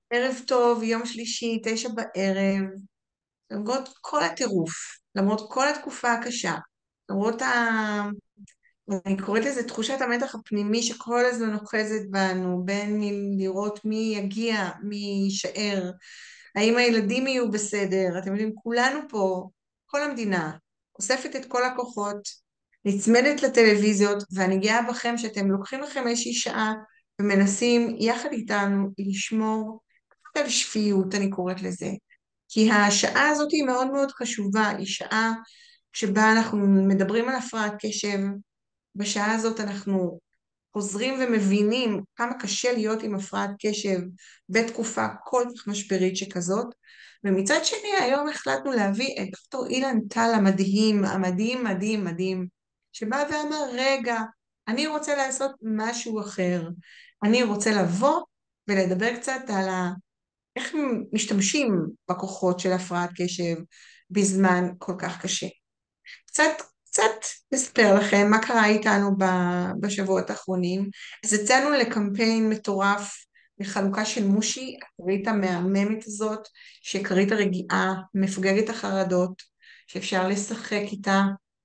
ערב טוב, יום שלישי, 9 בערב, למרות כל הטירוף, למרות כל התקופה הקשה, למרות אני קוראת לזה תחושת המתח הפנימי שכל הזמן אוחזת בנו, בין אם לראות מי יגיע, מי יישאר, האם הילדים יהיו בסדר, אתם יודעים, כולנו פה, כל המדינה, אוספת את כל הכוחות, נצמדת לטלוויזיות, ואני גאה בכם שאתם לוקחים לכם איזושהי שעה, ומנסים יחד איתנו לשמור על שפיות, אני קוראת לזה. כי השעה הזאת היא מאוד מאוד חשובה, היא שעה שבה אנחנו מדברים על הפרעת קשב, בשעה הזאת אנחנו חוזרים ומבינים כמה קשה להיות עם הפרעת קשב בתקופה כל כך משברית שכזאת, ומצד שני היום החלטנו להביא את דוקטור אילן טל המדהים, המדהים מדהים מדהים, שבא ואמר רגע, אני רוצה לעשות משהו אחר, אני רוצה לבוא ולדבר קצת על איך משתמשים בכוחות של הפרעת קשב בזמן כל כך קשה. קצת, קצת נספר לכם מה קרה איתנו בשבועות האחרונים. אז יצאנו לקמפיין מטורף לחלוקה של מושי, הכרית המהממת הזאת, שכרית הרגיעה, מפוגגת החרדות, שאפשר לשחק איתה,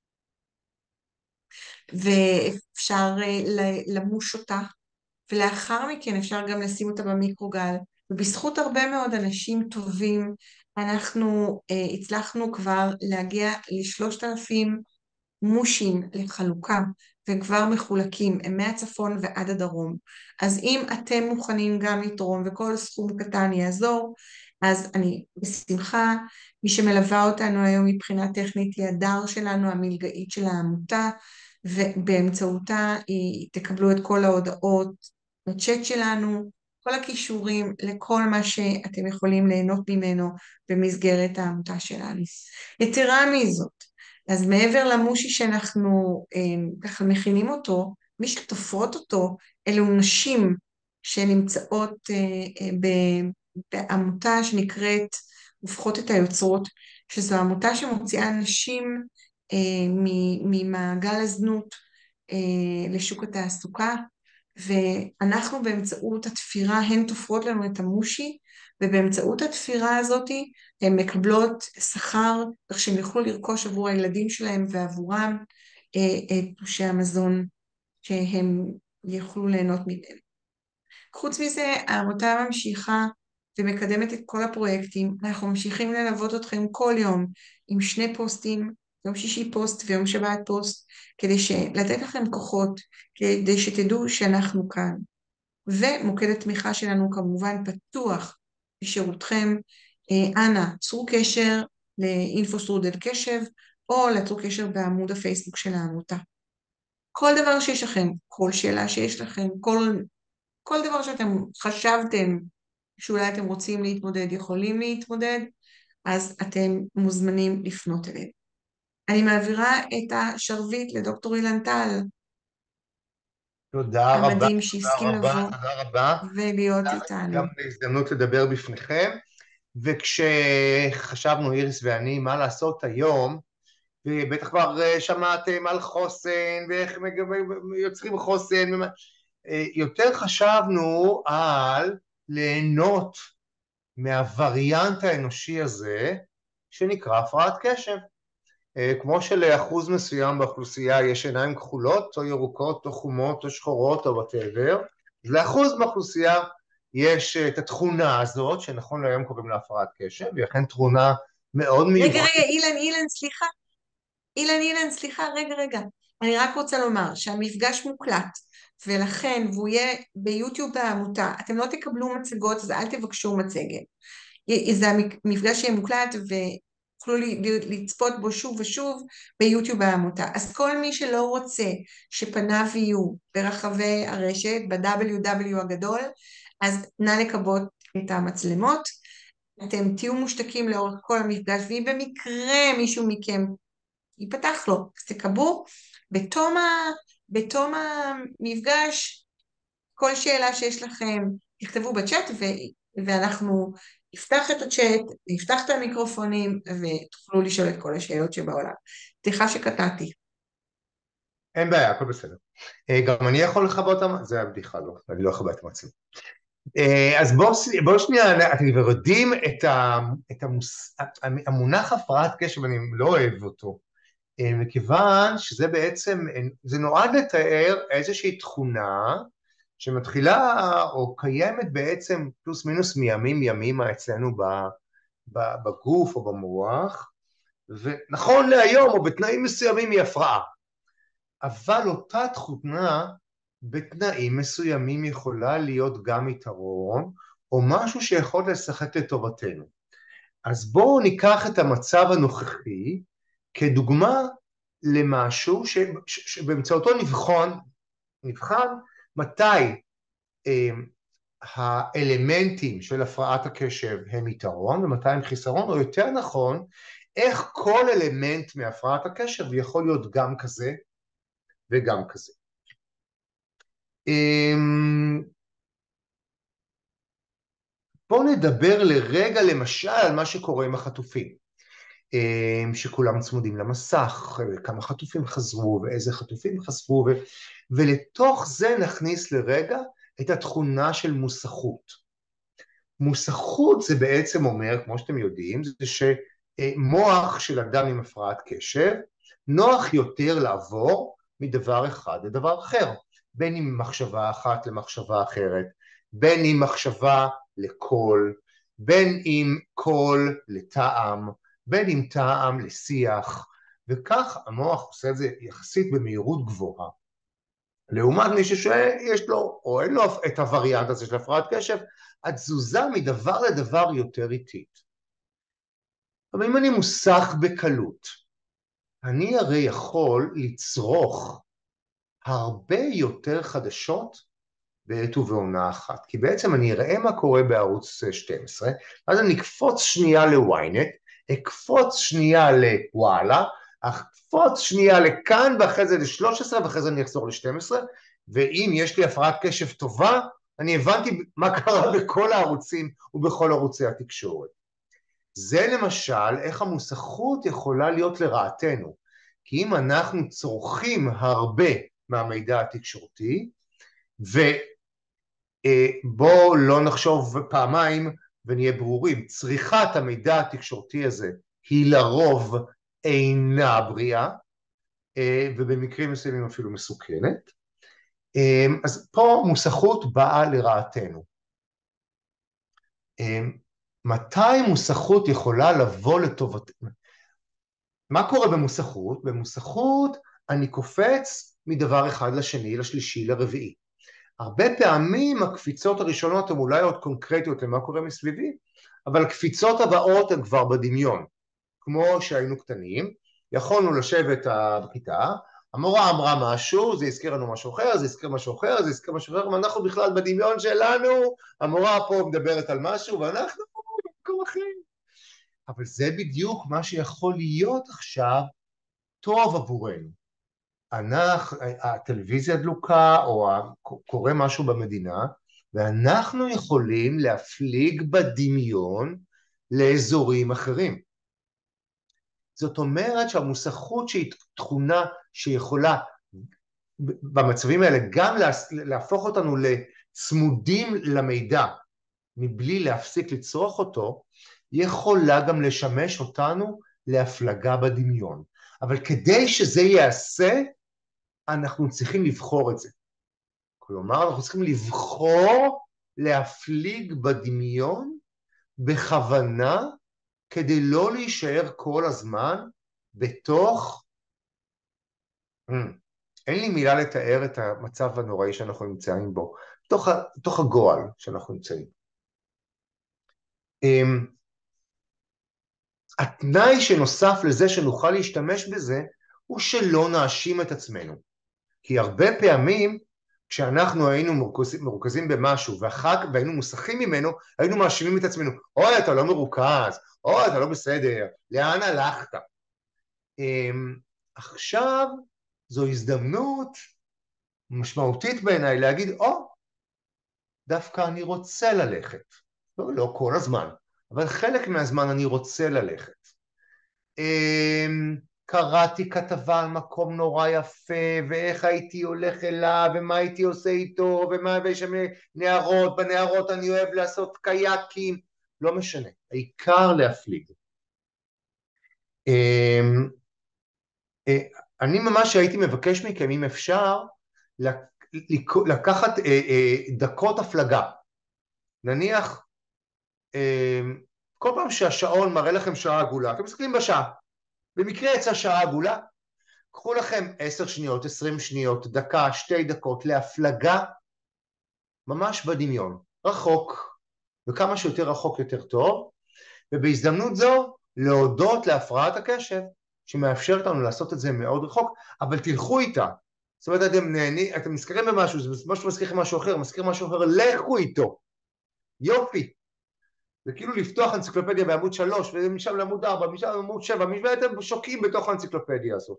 ואפשר למוש אותה, ולאחר מכן אפשר גם לשים אותה במיקרוגל, ובזכות הרבה מאוד אנשים טובים, אנחנו הצלחנו כבר להגיע ל3,000 מושים לחלוקה, והם כבר מחולקים, הם מהצפון ועד הדרום. אז אם אתם מוכנים גם לתרום, וכל סכום קטן יעזור, אז אני בשמחה, מי שמלווה אותנו היום מבחינה טכנית היא הדר שלנו, המלגאית של העמותה, ובאמצעותה תקבלו את כל ההודעות בצ'אט שלנו, כל הכישורים לכל מה שאתם יכולים ליהנות ממנו במסגרת העמותה שלנו. יתרה מזאת, אז מעבר למושי שאנחנו ככה מכינים אותו, מי שתופרות אותו אלו נשים שנמצאות בעמותה שנקראת הופכות את היוצרות, שזו עמותה שמוציאה נשים ממעגל הזנות לשוק התעסוקה, ואנחנו באמצעות התפירה, הן תופרות לנו את המושי, ובאמצעות התפירה הזאת הן מקבלות שכר, כך שהן יוכלו לרכוש עבור הילדים שלהם ועבורם את תלושי המזון שהם יוכלו ליהנות ממנו. חוץ מזה, העמותה ממשיכה ומקדמת את כל הפרויקטים. אנחנו ממשיכים ללוות אתכם כל יום עם 2 פוסטים, יום שישי פוסט ויום שבת פוסט, כדי לתת לכם כוחות, כדי שתדעו שאנחנו כאן. ומוקד התמיכה שלנו כמובן פתוח לשירותכם. אנא, צרו קשר לאינפוסטרודל קשב, או לצרו קשר בעמוד הפייסבוק של העמותה. כל דבר שיש לכם, כל שאלה שיש לכם, כל דבר שאתם חשבתם שאולי אתם רוצים להתמודד, יכולים להתמודד, אז אתם מוזמנים לפנות אליהם. אני מעבירה את השרביט לדוקטור אילן טל, תודה רבה, המדהים תודה שהסכים רבה, לבוא תודה רבה. ולהיות גם איתנו. להזדמנות לדבר בפניכם. וכשחשבנו, איריס ואני, מה לעשות היום, ובטח כבר שמעתם על חוסן, ואיך יוצרים חוסן, יותר חשבנו על ליהנות מהווריאנט האנושי הזה, שנקרא הפרעת קשב. כמו שלאחוז מסוים באוכלוסייה יש עיניים כחולות, או ירוקות, או חומות, או שחורות, או whatever, אז לאחוז באוכלוסייה יש את התכונה הזאת, שנכון להיום קוראים לה הפרעת קשב, והיא אכן תכונה מאוד רגע, מיוחדת. רגע, אילן, סליחה. אילן, סליחה, רגע. אני רק רוצה לומר שהמפגש מוקלט, ולכן, והוא יהיה ביוטיוב בעמותה, אתם לא תקבלו מצגות, אז אל תבקשו מצגת. זה המפגש יהיה מוקלט, ותוכלו לצפות בו שוב ושוב ביוטיוב העמותה. אז כל מי שלא רוצה שפניו יהיו ברחבי הרשת, ב-WW הגדול, אז נא לכבות את המצלמות. אתם תהיו מושתקים לאורך כל המפגש, ואם במקרה מישהו מכם ייפתח לו, אז תקבעו בתום המפגש, כל שאלה שיש לכם, תכתבו בצ'אט, ואנחנו נפתח את הצ'אט, נפתח את המיקרופונים, ותוכלו לשאול את כל השאלות שבעולם. סליחה שקטעתי. אין בעיה, הכל בסדר. גם אני יכול לכבות אותם? זה הבדיחה, לא, אני לא אכבה את המצלמה. אז בואו שנייה, אתם כבר יודעים המונח הפרעת קשב, אני לא אוהב אותו, מכיוון שזה בעצם, זה נועד לתאר איזושהי תכונה שמתחילה או קיימת בעצם פלוס מינוס מימים ימימה אצלנו בגוף או במוח, ונכון להיום או בתנאים מסוימים היא הפרעה, אבל אותה תכונה בתנאים מסוימים יכולה להיות גם יתרון, או משהו שיכול לשחק לטובתנו. אז בואו ניקח את המצב הנוכחי כדוגמה למשהו שבאמצעותו נבחן מתי האלמנטים של הפרעת הקשב הם יתרון ומתי הם חיסרון, או יותר נכון, איך כל אלמנט מהפרעת הקשב יכול להיות גם כזה וגם כזה. בואו נדבר לרגע למשל על מה שקורה עם החטופים, שכולם צמודים למסך, כמה חטופים חזרו ואיזה חטופים חזרו, ולתוך זה נכניס לרגע את התכונה של מוסכות. מוסכות זה בעצם אומר, כמו שאתם יודעים, זה שמוח של אדם עם הפרעת קשב נוח יותר לעבור מדבר אחד לדבר אחר, בין אם מחשבה אחת למחשבה אחרת, בין אם מחשבה לקול, בין אם קול לטעם, בין אם טעם לשיח, וכך המוח עושה את זה יחסית במהירות גבוהה. לעומת מי שיש לו או אין לו את הווריאנט הזה של הפרעת קשב, התזוזה מדבר לדבר יותר איטית. אבל אם אני מוסך בקלות, אני הרי יכול לצרוך הרבה יותר חדשות בעת ובעונה אחת, כי בעצם אני אראה מה קורה בערוץ 12, אז אני אקפוץ שנייה לוויינט, אקפוץ שנייה לוואלה, אקפוץ שנייה לכאן, ואחרי זה ל-13, ואחרי זה אני אחזור ל-12, ואם יש לי הפרעת קשב טובה, אני הבנתי מה קרה בכל הערוצים ובכל ערוצי התקשורת. זה למשל איך המוסכות יכולה להיות לרעתנו, כי אם אנחנו צורכים הרבה מהמידע התקשורתי, ובואו לא נחשוב פעמיים ונהיה ברורים, צריכת המידע התקשורתי הזה היא לרוב אינה בריאה, ובמקרים מסוימים אפילו מסוכנת, אז פה מוסכות באה לרעתנו. מתי מוסכות יכולה לבוא לטובתנו? מה קורה במוסכות? במוסכות אני קופץ מדבר אחד לשני, לשלישי, לרביעי. הרבה פעמים הקפיצות הראשונות הן אולי עוד קונקרטיות למה קורה מסביבי, אבל הקפיצות הבאות הן כבר בדמיון. כמו שהיינו קטנים, יכולנו לשבת בכיתה, המורה אמרה משהו, זה הזכיר לנו משהו אחר, זה הזכיר משהו אחר, זה הזכיר משהו אחר, ואנחנו בכלל בדמיון שלנו, המורה פה מדברת על משהו, ואנחנו במקום אחר. אבל זה בדיוק מה שיכול להיות עכשיו טוב עבורנו. הטלוויזיה דלוקה, או קורה משהו במדינה, ואנחנו יכולים להפליג בדמיון לאזורים אחרים. זאת אומרת שהמוסכות שהיא תכונה שיכולה במצבים האלה גם להפוך אותנו לצמודים למידע מבלי להפסיק לצרוך אותו, יכולה גם לשמש אותנו להפלגה בדמיון. אבל כדי שזה יעשה, אנחנו צריכים לבחור את זה. כלומר, אנחנו צריכים לבחור להפליג בדמיון בכוונה, כדי לא להישאר כל הזמן בתוך, אין לי מילה לתאר את המצב הנוראי שאנחנו נמצאים בו, תוך הגועל שאנחנו נמצאים. התנאי שנוסף לזה שנוכל להשתמש בזה, הוא שלא נאשים את עצמנו. כי הרבה פעמים, כשאנחנו היינו מרוכזים במשהו, והיינו מוסכים ממנו, היינו מאשימים את עצמנו, אוי, אתה לא מרוכז, אוי, אתה לא בסדר, לאן הלכת? עכשיו, זו הזדמנות משמעותית בעיניי להגיד, דווקא אני רוצה ללכת. לא כל הזמן, אבל חלק מהזמן אני רוצה ללכת. קראתי כתבה על מקום נורא יפה, ואיך הייתי הולך אליו, ומה הייתי עושה איתו, ויש שם נערות, בנערות אני אוהב לעשות קייקים, לא משנה, העיקר להפליג. אני ממש הייתי מבקש מכם, אם אפשר, לקחת דקות הפלגה. נניח, כל פעם שהשעון מראה לכם שעה עגולה, אתם מסתכלים בשעה, במקרה יצא שעה עגולה, קחו לכם 10 שניות, 20 שניות, דקה, 2 דקות, להפלגה, ממש בדמיון, רחוק, וכמה שיותר רחוק יותר טוב, ובהזדמנות זו, להודות להפרעת הקשב, שמאפשרת לנו לעשות את זה מאוד רחוק, אבל תלכו איתה. זאת אומרת, אתם נזכרים במשהו, זה משהו מזכיר משהו אחר, לכו איתו. יופי. זה כאילו לפתוח אנציקלופדיה בעמוד 3, ומשם לעמוד 4, משם לעמוד 7, ואתם שוקעים בתוך האנציקלופדיה הזאת.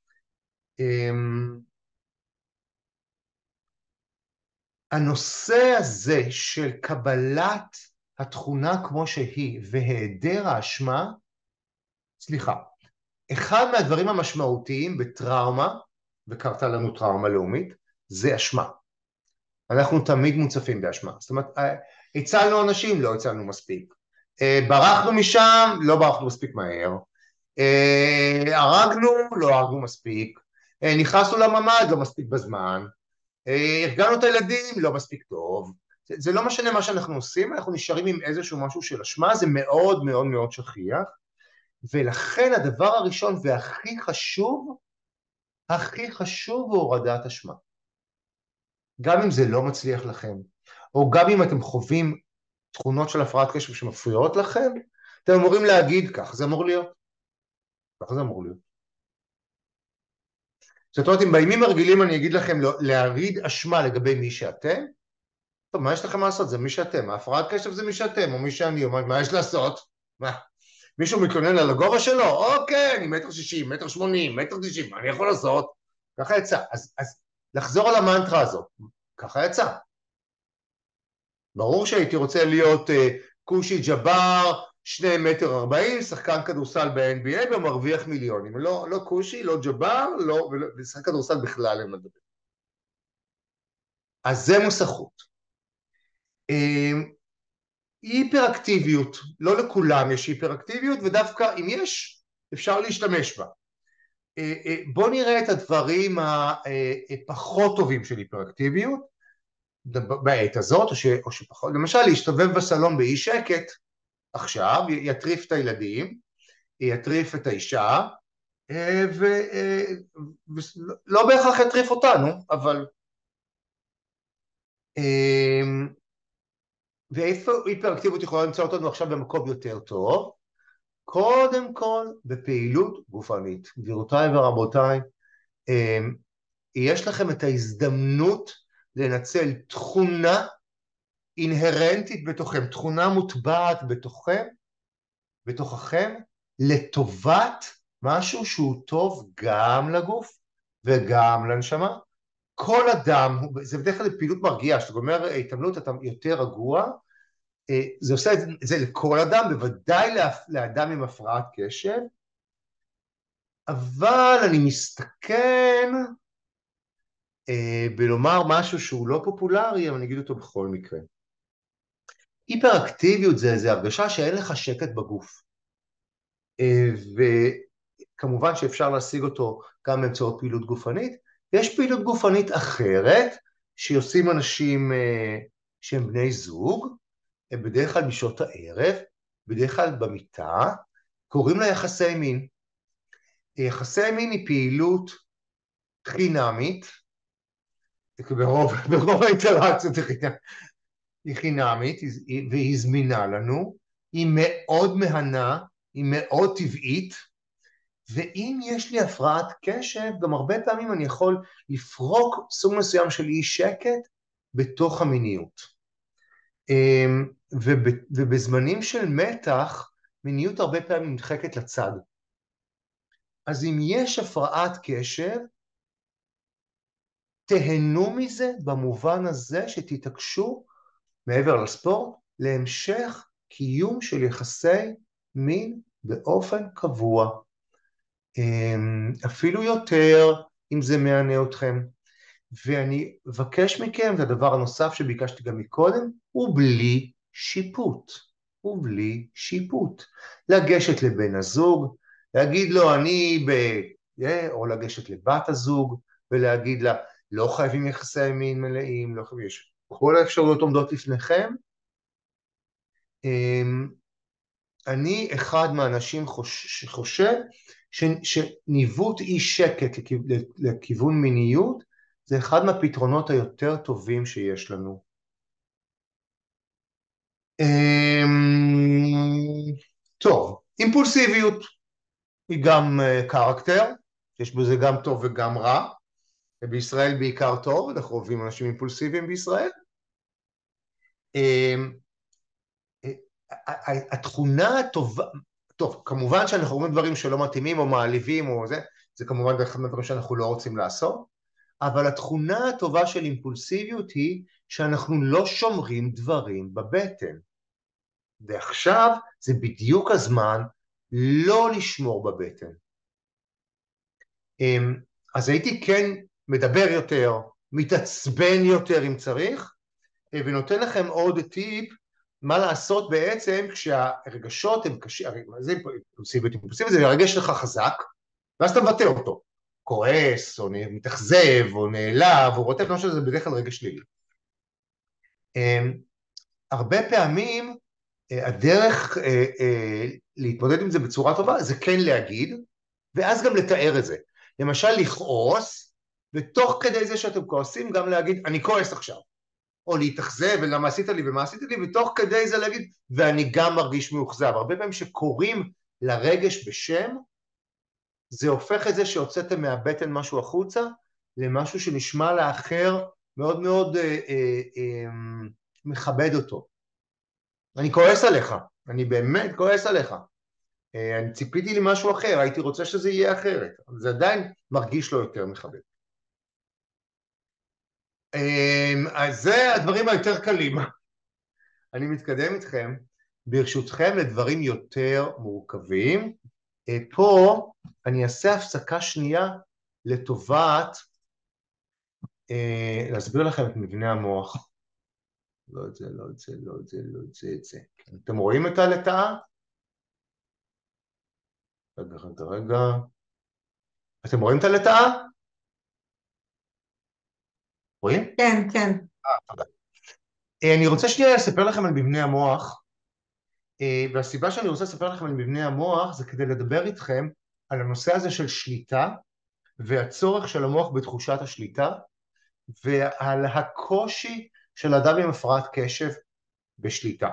הנושא הזה של קבלת התכונה כמו שהיא, והיעדר האשמה, סליחה, אחד מהדברים המשמעותיים בטראומה, וקרתה לנו טראומה לאומית, זה אשמה. אנחנו תמיד מוצפים באשמה. זאת אומרת, הצלנו אנשים, לא הצלנו מספיק. ברחנו משם, לא ברחנו מספיק מהר. הרגנו, לא הרגנו מספיק. נכנסנו לממ"ד, לא מספיק בזמן. הרגענו את הילדים, לא מספיק טוב. זה לא משנה מה שאנחנו עושים, אנחנו נשארים עם איזשהו משהו של אשמה, זה מאוד מאוד מאוד שכיח. ולכן הדבר הראשון והכי חשוב הוא הורדת אשמה. גם אם זה לא מצליח לכם, או גם אם אתם חווים תכונות של הפרעת קשב שמפריעות לכם, אתם אמורים להגיד כך, זה אמור להיות. כך זה אמור להיות. זאת אומרת, אם בימים הרגילים אני אגיד לכם להריד אשמה לגבי מי שאתם, טוב, מה יש לכם לעשות? זה מי שאתם. הפרעת קשב זה מי שאתם, או מי שאני, או מה יש לעשות? מה? מישהו מתכונן על הגובה שלו? אוקיי, אני 1.60 מטר, 1.80 מטר, 1.90, מה אני יכול לעשות? ככה יצא. אז לחזור על המנטרה הזאת, ככה יצא. ברור שהייתי רוצה להיות קושי ג'בר, 2.40 מטר, שחקן כדורסל ב-NBA ומרוויח מיליונים. לא קושי, לא ג'בר, ושחקן כדורסל בכלל הם מדברים. אז זה מוסכות. היפראקטיביות, לא לכולם יש היפראקטיביות, ודווקא אם יש, אפשר להשתמש בה. בואו נראה את הדברים הפחות טובים של היפראקטיביות, בעת הזאת, או שפחות, למשל להשתובב בסלון באי שקט, עכשיו, יטריף את הילדים, יטריף את האישה, ולא בהכרח יטריף אותנו, אבל ואיפה היפראקטיביות יכולה למצוא אותנו עכשיו במקום יותר טוב? קודם כל בפעילות גופנית. גבירותיי ורבותיי, יש לכם את ההזדמנות לנצל תכונה אינהרנטית בתוככם, תכונה מוטבעת בתוככם, לטובת משהו שהוא טוב גם לגוף וגם לנשמה. כל אדם, זה בדרך כלל פעילות מרגיעה, שאתה גומר התאמנות, אתה יותר רגוע, זה עושה את זה לכל אדם, בוודאי לאדם עם הפרעת קשב, אבל אני מסתכן בלומר משהו שהוא לא פופולרי, אבל אני אגיד אותו בכל מקרה. היפראקטיביות זה הרגשה שאין לך שקט בגוף, וכמובן שאפשר להשיג אותו גם באמצעות פעילות גופנית. יש פעילות גופנית אחרת שעושים אנשים שהם בני זוג, הם בדרך כלל בשעות הערב, בדרך כלל במיטה, קוראים לה יחסי מין. יחסי מין היא פעילות חינמית, ברוב האינטראקציות היא חינמית, והיא זמינה לנו, היא מאוד מהנה, היא מאוד טבעית, ואם יש לי הפרעת קשב, גם הרבה פעמים אני יכול לפרוק סוג מסוים של אי שקט בתוך המיניות. ובזמנים של מתח, מיניות הרבה פעמים נדחקת לצד. אז אם יש הפרעת קשב, תהנו מזה במובן הזה שתתעקשו מעבר לספורט, להמשך קיום של יחסי מין באופן קבוע. אפילו יותר, אם זה מענה אתכם. ואני אבקש מכם, את הדבר הנוסף שביקשתי גם מקודם, הוא בלי שיפוט. הוא בלי שיפוט. לגשת לבן הזוג, להגיד לו אני או לגשת לבת הזוג, ולהגיד לה, לא חייבים יחסי מין מלאים, לא חייבים, יש כל האפשרויות עומדות לפניכם. אני אחד מהאנשים שחושב שניווט אי שקט לכיוון מיניות, זה אחד מהפתרונות היותר טובים שיש לנו. טוב, אימפולסיביות היא גם קרקטר, יש בזה גם טוב וגם רע, ובישראל בעיקר טוב, אנחנו אוהבים אנשים אימפולסיביים בישראל. התכונה הטובה, טוב, כמובן שאנחנו אומרים דברים שלא מתאימים או מעליבים או זה כמובן אחד מהדברים שאנחנו לא רוצים לעשות, אבל התכונה הטובה של אימפולסיביות היא שאנחנו לא שומרים דברים בבטן. ועכשיו זה בדיוק הזמן לא לשמור בבטן. אז הייתי כן מדבר יותר, מתעצבן יותר אם צריך, ונותן לכם עוד טיפ, מה לעשות בעצם כשהרגשות הם קשים, זה אימפולסיביות, זה הרגש שלך חזק, ואז אתה מבטא אותו, כועס, או מתאכזב, או נעלב, או רוטף, לא שזה בדרך כלל רגש שלילי. הרבה פעמים הדרך להתמודד עם זה בצורה טובה, זה כן להגיד, ואז גם לתאר את זה. למשל לכעוס, ותוך כדי זה שאתם כועסים, גם להגיד, אני כועס עכשיו. או להתאכזב, ולמה עשית לי ומה עשית לי, ותוך כדי זה להגיד, ואני גם מרגיש מאוכזב. הרבה פעמים שקוראים לרגש בשם, זה הופך את זה שהוצאתם מהבטן משהו החוצה, למשהו שנשמע לאחר מאוד מאוד מכבד אותו. אני כועס עליך, אני באמת כועס עליך. אני ציפיתי לי משהו אחר, הייתי רוצה שזה יהיה אחרת, אבל זה עדיין מרגיש לו יותר מכבד. אז זה הדברים היותר קלים. אני מתקדם איתכם, ברשותכם לדברים יותר מורכבים. פה אני אעשה הפסקה שנייה לטובת להסביר לכם את מבנה המוח. לא את זה, לא את זה, לא את זה, לא את זה, את זה. אתם רואים את הלטאה? רגע. אתם רואים את הלטאה? רואים? כן, כן. תודה. אני רוצה שנייה לספר לכם על מבנה המוח, והסיבה שאני רוצה לספר לכם על מבנה המוח זה כדי לדבר איתכם על הנושא הזה של שליטה, והצורך של המוח בתחושת השליטה, ועל הקושי של אדם עם הפרעת קשב בשליטה.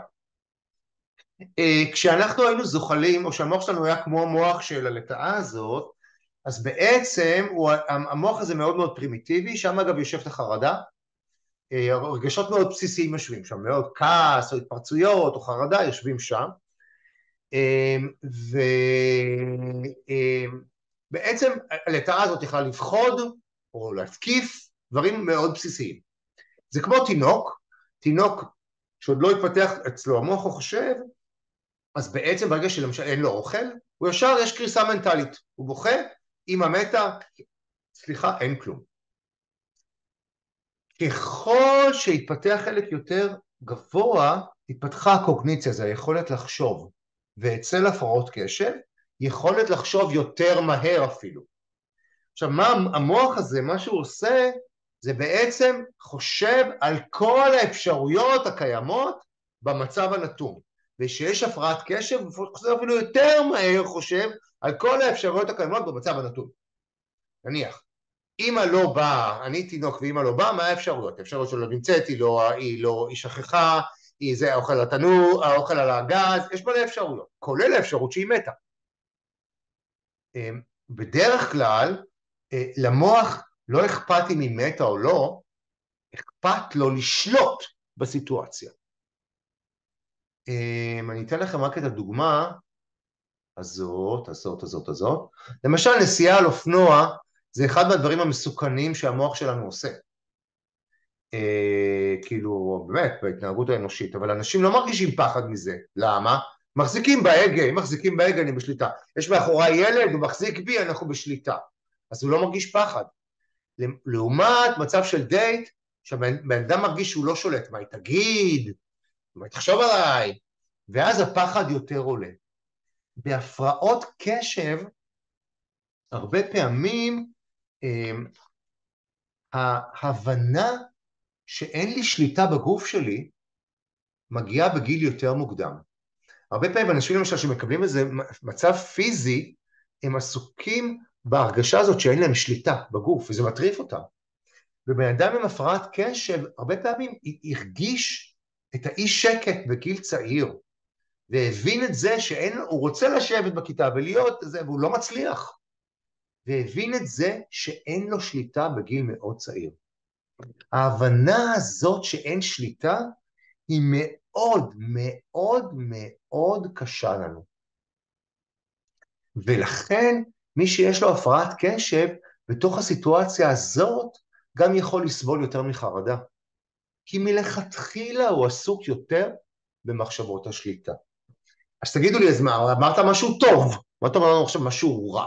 כשאנחנו היינו זוחלים, או שהמוח שלנו היה כמו המוח של הלטאה הזאת, אז בעצם המוח הזה מאוד מאוד פרימיטיבי, שם אגב יושבת החרדה, הרגשות מאוד בסיסיים יושבים שם, מאוד כעס או התפרצויות או חרדה יושבים שם, ובעצם הלטאה הזאת יכולה לפחוד או להתקיף דברים מאוד בסיסיים. זה כמו תינוק שעוד לא התפתח אצלו המוח הוא חושב, אז בעצם ברגע שלמשל אין לו אוכל, הוא ישר יש קריסה מנטלית, הוא בוכה, אמא מתה, סליחה, אין כלום. ככל שהתפתח חלק יותר גבוה, התפתחה הקוגניציה, זה היכולת לחשוב, ואצל הפרעות קשב, יכולת לחשוב יותר מהר אפילו. עכשיו, מה המוח הזה, מה שהוא עושה, זה בעצם חושב על כל האפשרויות הקיימות במצב הנתון. ושיש הפרעת קשב, הוא אפילו יותר מהר חושב על כל האפשרויות הקיימות במצב הנתון. נניח, אמא לא באה, אני תינוק ואמא לא באה, מה האפשרויות? האפשרויות שלא נמצאת, היא שכחה, זה האוכל התנור, האוכל על הגז, יש מלא אפשרויות, כולל האפשרות שהיא מתה. בדרך כלל, למוח לא אכפת אם היא מתה או לא, אכפת לו לשלוט בסיטואציה. אני אתן לכם רק את הדוגמה הזאת. למשל, נסיעה על אופנוע, זה אחד מהדברים המסוכנים שהמוח שלנו עושה. כאילו, באמת, בהתנהגות האנושית, אבל אנשים לא מרגישים פחד מזה. למה? מחזיקים בהגה, אם מחזיקים בהגה אני בשליטה. יש מאחורי ילד, הוא מחזיק בי, אנחנו בשליטה. אז הוא לא מרגיש פחד. לעומת מצב של דייט, שהבן אדם מרגיש שהוא לא שולט, מה היא תגיד, מה היא תחשוב עליי, ואז הפחד יותר עולה. בהפרעות קשב, הרבה פעמים ההבנה שאין לי שליטה בגוף שלי, מגיעה בגיל יותר מוקדם. הרבה פעמים אנשים למשל שמקבלים איזה מצב פיזי, הם עסוקים בהרגשה הזאת שאין להם שליטה בגוף, וזה מטריף אותם. ובן אדם עם הפרעת קשב, הרבה פעמים הרגיש את האי שקט בגיל צעיר, והבין את זה הוא רוצה לשבת בכיתה ולהיות זה, והוא לא מצליח. והבין את זה שאין לו שליטה בגיל מאוד צעיר. ההבנה הזאת שאין שליטה, היא מאוד מאוד מאוד קשה לנו. ולכן מי שיש לו הפרעת קשב, בתוך הסיטואציה הזאת, גם יכול לסבול יותר מחרדה. כי מלכתחילה הוא עסוק יותר במחשבות השליטה. אז תגידו לי, אז מה, אמרת משהו טוב, מה אתה אומר לנו עכשיו משהו רע?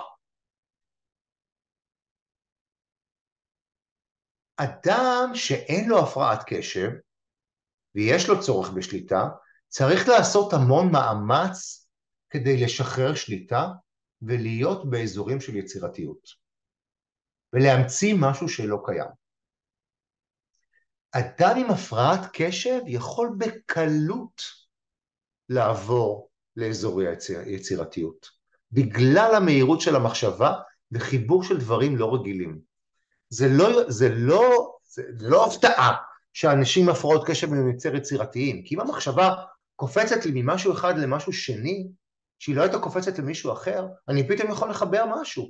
אדם שאין לו הפרעת קשב, ויש לו צורך בשליטה, צריך לעשות המון מאמץ כדי לשחרר שליטה, ולהיות באזורים של יצירתיות, ולהמציא משהו שלא קיים. אדם עם הפרעת קשב יכול בקלות לעבור לאזורי יצירתיות, בגלל המהירות של המחשבה וחיבור של דברים לא רגילים. זה לא הפתעה שאנשים עם הפרעות קשב הם יותר יצירתיים, כי אם המחשבה קופצת לי ממשהו אחד למשהו שני, שהיא לא הייתה קופצת למישהו אחר, אני פתאום יכול לחבר משהו.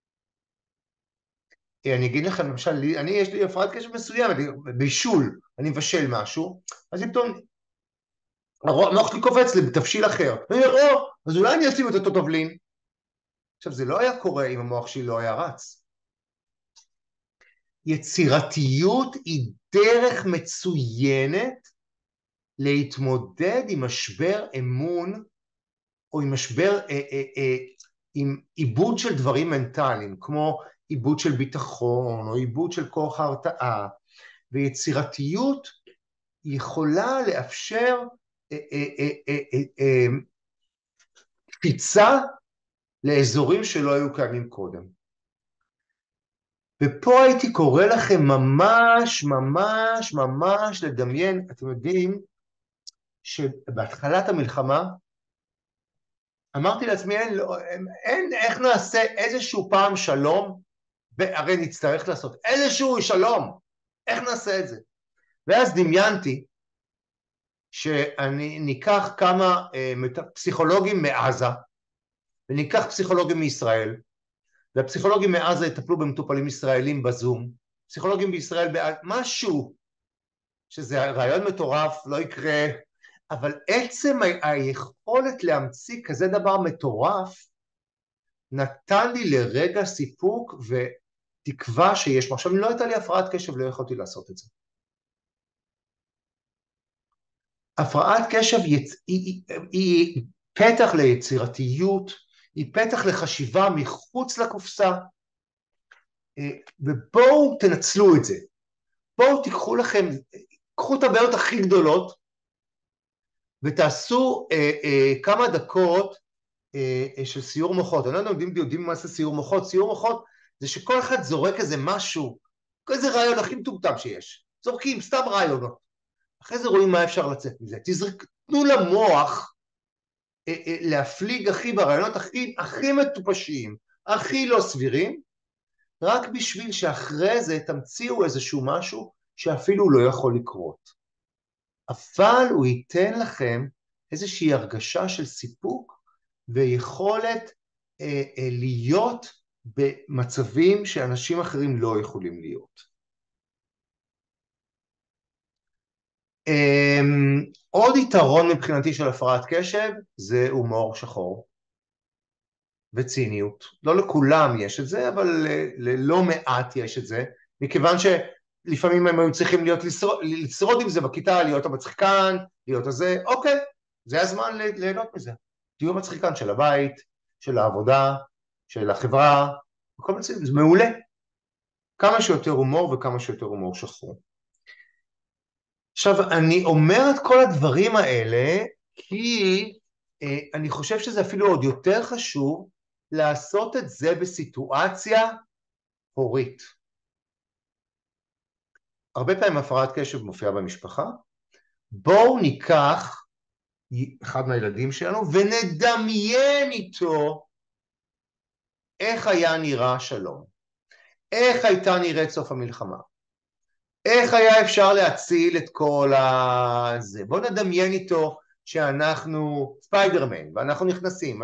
אני אגיד לכם, למשל, יש לי הפרעת קשב מסוימת, בישול, אני מבשל משהו, אז פתאום המוח שלי קופץ לתבשיל אחר, ואני אומר, אז אולי אני אשים את אותו תבלין. עכשיו, זה לא היה קורה אם המוח שלי לא היה רץ. יצירתיות היא דרך מצוינת להתמודד עם משבר אמון, או עם משבר, עם עיבוד של דברים מנטליים, כמו עיבוד של ביטחון, או עיבוד של כוח ההרתעה, ויצירתיות יכולה לאפשר קפיצה לאזורים שלא היו קיימים קודם. ופה הייתי קורא לכם ממש ממש ממש לדמיין, אתם יודעים שבהתחלת המלחמה, אמרתי לעצמי, אין איך נעשה איזשהו פעם שלום, והרי נצטרך לעשות איזשהו שלום, איך נעשה את זה? ואז דמיינתי שאני ניקח כמה פסיכולוגים מעזה, וניקח פסיכולוגים מישראל, והפסיכולוגים מעזה יטפלו במטופלים ישראלים בזום, פסיכולוגים בישראל משהו, שזה רעיון מטורף, לא יקרה, אבל עצם היכולת להמציא כזה דבר מטורף, נתן לי לרגע סיפוק ותקווה שיש. עכשיו, אם לא הייתה לי הפרעת קשב, לא יכולתי לעשות את זה. הפרעת קשב היא פתח ליצירתיות, היא פתח לחשיבה מחוץ לקופסה, ובואו תנצלו את זה. בואו תיקחו לכם, קחו את הבעיות הכי גדולות, ותעשו כמה דקות של סיור מוחות. אני לא יודעים מה זה סיור מוחות. סיור מוחות זה שכל אחד זורק איזה משהו, איזה רעיון הכי מטומטם שיש. זורקים, סתם רעיונות. אחרי זה רואים מה אפשר לצאת מזה. תנו למוח להפליג ברעיונות הכי מטופשים, הכי לא סבירים, רק בשביל שאחרי זה תמציאו איזשהו משהו שאפילו לא יכול לקרות. אבל הוא ייתן לכם איזושהי הרגשה של סיפוק ויכולת להיות במצבים שאנשים אחרים לא יכולים להיות. עוד יתרון מבחינתי של הפרעת קשב זה הומור שחור וציניות. לא לכולם יש את זה, אבל ללא מעט יש את זה, מכיוון שלפעמים הם היו צריכים לשרוד עם זה בכיתה, להיות המצחיקן, להיות הזה, אוקיי, זה הזמן ליהנות מזה. תהיו מצחיקן של הבית, של העבודה, של החברה, וכל מיני, זה מעולה. כמה שיותר הומור וכמה שיותר הומור שחור. עכשיו, אני אומר את כל הדברים האלה, כי אני חושב שזה אפילו עוד יותר חשוב לעשות את זה בסיטואציה הורית. הרבה פעמים הפרעת קשב מופיעה במשפחה. בואו ניקח אחד מהילדים שלנו ונדמיין איתו איך היה נראה שלום, איך הייתה נראית סוף המלחמה, איך היה אפשר להציל את כל הזה. בואו נדמיין איתו שאנחנו ספיידרמן, ואנחנו נכנסים,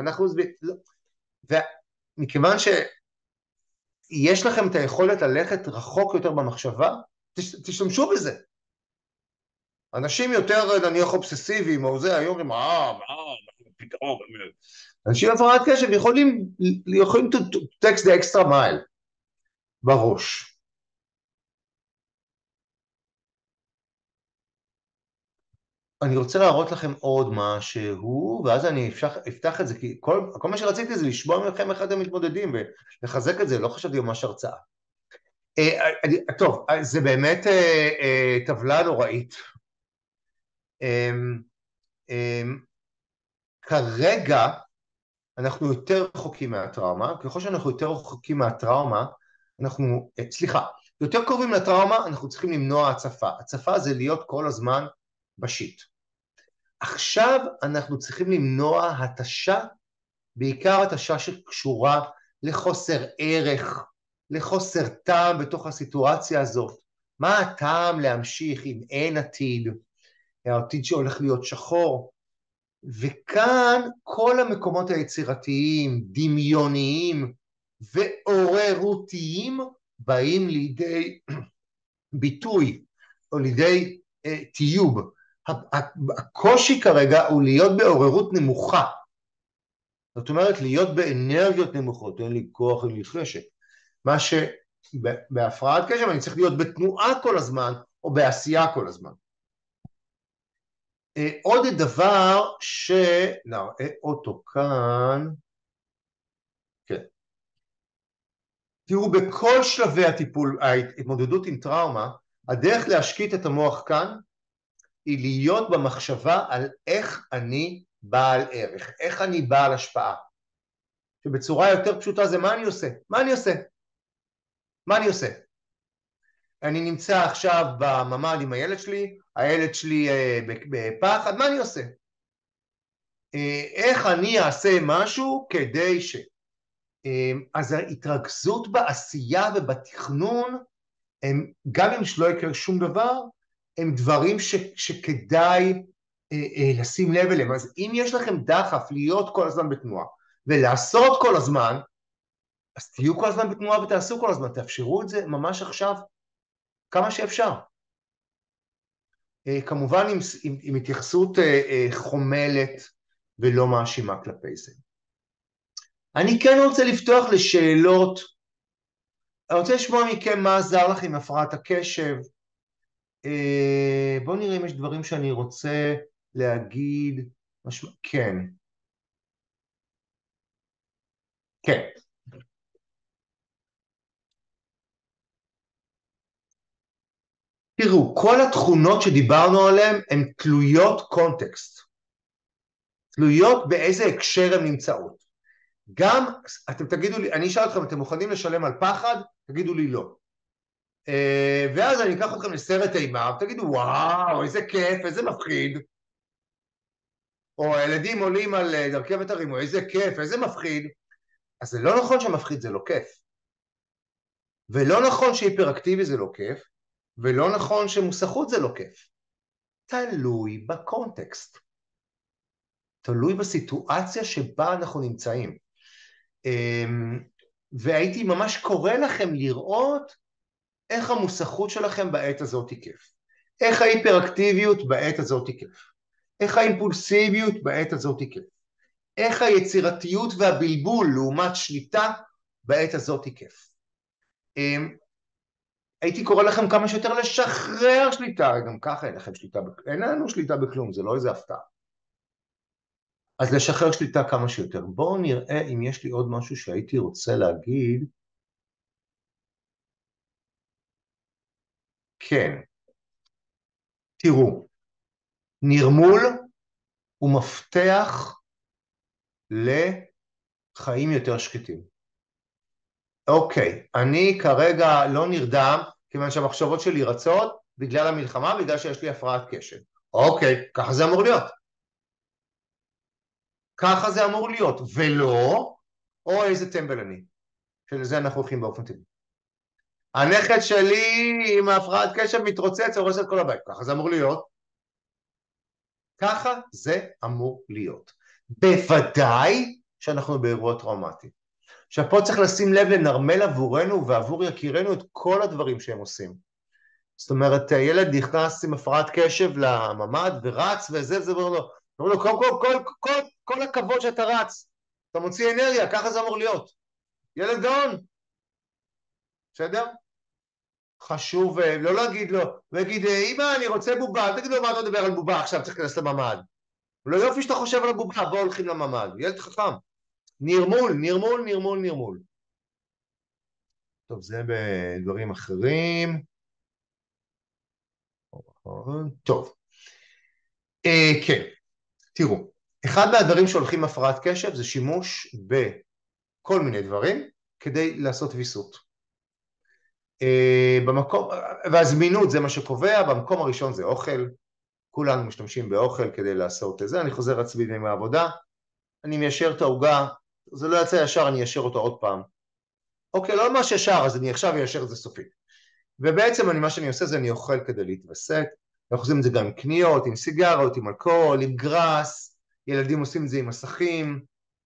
ומכיוון שיש לכם את היכולת ללכת רחוק יותר במחשבה, תשתמשו בזה. אנשים יותר נניח אובססיביים, או זה, היום אומרים, פתאום, אנשים הפרעת קשב יכולים to take the extra mile בראש. אני רוצה להראות לכם עוד משהו, ואז אני אפתח את זה, כי כל מה שרציתי זה לשמוע מכם איך אתם מתמודדים, ולחזק את זה, לא חשבתי ממש הרצאה. טוב, זה באמת טבלה נוראית. כרגע אנחנו יותר רחוקים מהטראומה, ככל שאנחנו יותר רחוקים מהטראומה, יותר קרובים לטראומה, אנחנו צריכים למנוע הצפה. הצפה זה להיות כל הזמן בשיט. עכשיו אנחנו צריכים למנוע התשה, בעיקר התשה שקשורה לחוסר ערך, לחוסר טעם בתוך הסיטואציה הזאת. מה הטעם להמשיך אם אין עתיד? העתיד שהולך להיות שחור. וכאן כל המקומות היצירתיים, דמיוניים ועוררותיים באים לידי ביטוי או לידי תיוב. הקושי כרגע הוא להיות בעוררות נמוכה. זאת אומרת, להיות באנרגיות נמוכות, אין לי כוח, אין לי חשק. מה שבהפרעת קשב אני צריך להיות בתנועה כל הזמן, או בעשייה כל הזמן. עוד דבר שנראה אותו כאן, כן. תראו, בכל שלבי הטיפול, ההתמודדות עם טראומה, הדרך להשקיט את המוח כאן, היא להיות במחשבה על איך אני בעל ערך, איך אני בעל השפעה. שבצורה יותר פשוטה זה מה אני עושה? מה אני עושה? מה אני עושה? אני נמצא עכשיו בממ"ד עם הילד שלי בפחד, מה אני עושה? איך אני אעשה משהו כדי ש... אז ההתרכזות בעשייה ובתכנון, גם אם שלא יקרה שום דבר, הם דברים שכדאי לשים לב אליהם. אז אם יש לכם דחף להיות כל הזמן בתנועה, ולעשות כל הזמן, אז תהיו כל הזמן בתנועה ותעשו כל הזמן, תאפשרו את זה ממש עכשיו, כמה שאפשר. כמובן עם התייחסות חומלת ולא מאשימה כלפי זה. אני כן רוצה לפתוח לשאלות, אני רוצה לשמוע מכם מה עזר לכם עם הפרעת הקשב. בואו נראה אם יש דברים שאני רוצה להגיד. כן. כן. תראו, כל התכונות שדיברנו עליהן הן תלויות קונטקסט. תלויות באיזה הקשר הן נמצאות. גם, אתם תגידו לי, אני אשאל אתכם, אתם מוכנים לשלם על פחד? תגידו לי לא. ואז אני אקח אתכם לסרט אימה, ותגידו, וואו, איזה כיף, איזה מפחיד. או הילדים עולים על דרכי הרימו, איזה כיף, איזה מפחיד. אז זה לא נכון שמפחיד זה לא כיף. ולא נכון שהיפראקטיבי זה לא כיף, ולא נכון שמוסכות זה לא כיף. תלוי בקונטקסט. תלוי בסיטואציה שבה אנחנו נמצאים. והייתי ממש קורא לכם לראות איך המוסכות שלכם בעת הזאת היא כיף. איך ההיפראקטיביות בעת הזאת היא כיף. איך האימפולסיביות בעת הזאת היא כיף. איך היצירתיות והבלבול לעומת שליטה בעת הזאת היא כיף. הייתי קורא לכם כמה שיותר לשחרר שליטה, גם ככה אין לכם שליטה, אין לנו שליטה בכלום, זה לא איזה הפתעה. אז לשחרר שליטה כמה שיותר. בואו נראה אם יש לי עוד משהו שהייתי רוצה להגיד. כן, תראו, נרמול הוא מפתח לחיים יותר שקטים. אוקיי, אני כרגע לא נרדם, כיוון שהמחשבות שלי רצות בגלל המלחמה, בגלל שיש לי הפרעת קשב. אוקיי, ככה זה אמור להיות. ככה זה אמור להיות, ולא, או איזה טמבל אני. שלזה אנחנו הולכים באופן טבעי. הנכד שלי עם ההפרעת קשב מתרוצץ, הורס את כל הבית. ככה זה אמור להיות. ככה זה אמור להיות. בוודאי שאנחנו באירוע טראומטי. עכשיו פה צריך לשים לב לנרמל עבורנו ועבור יקירנו את כל הדברים שהם עושים. זאת אומרת, ילד נכנס עם הפרעת קשב לממ"ד ורץ וזה אומר לו, כל הכבוד שאתה רץ, אתה מוציא אנרגיה, ככה זה אמור להיות. ילד גאון, בסדר? חשוב לא להגיד לו, להגיד, אמא אני רוצה בובה, תגיד לו מה אתה מדבר על בובה עכשיו, צריך להיכנס לממ"ד. לא יופי שאתה חושב על הבובה, בוא הולכים לממ"ד, ילד חכם. נרמול, נרמול, נרמול, נרמול. טוב, זה בדברים אחרים. טוב. כן, תראו, אחד מהדברים שהולכים הפרעת קשב זה שימוש בכל מיני דברים כדי לעשות ויסות. במקום, והזמינות זה מה שקובע, במקום הראשון זה אוכל, כולנו משתמשים באוכל כדי לעשות את זה, אני חוזר עצמי מהעבודה, אני מיישר את העוגה, זה לא יצא ישר, אני איישר אותו עוד פעם. אוקיי, לא ממש ישר, אז אני עכשיו איישר את זה סופית. ובעצם מה שאני עושה זה אני אוכל כדי להתווסת, אנחנו עושים את זה גם עם קניות, עם סיגרות, עם אלכוהול, עם גרס, ילדים עושים את זה עם מסכים.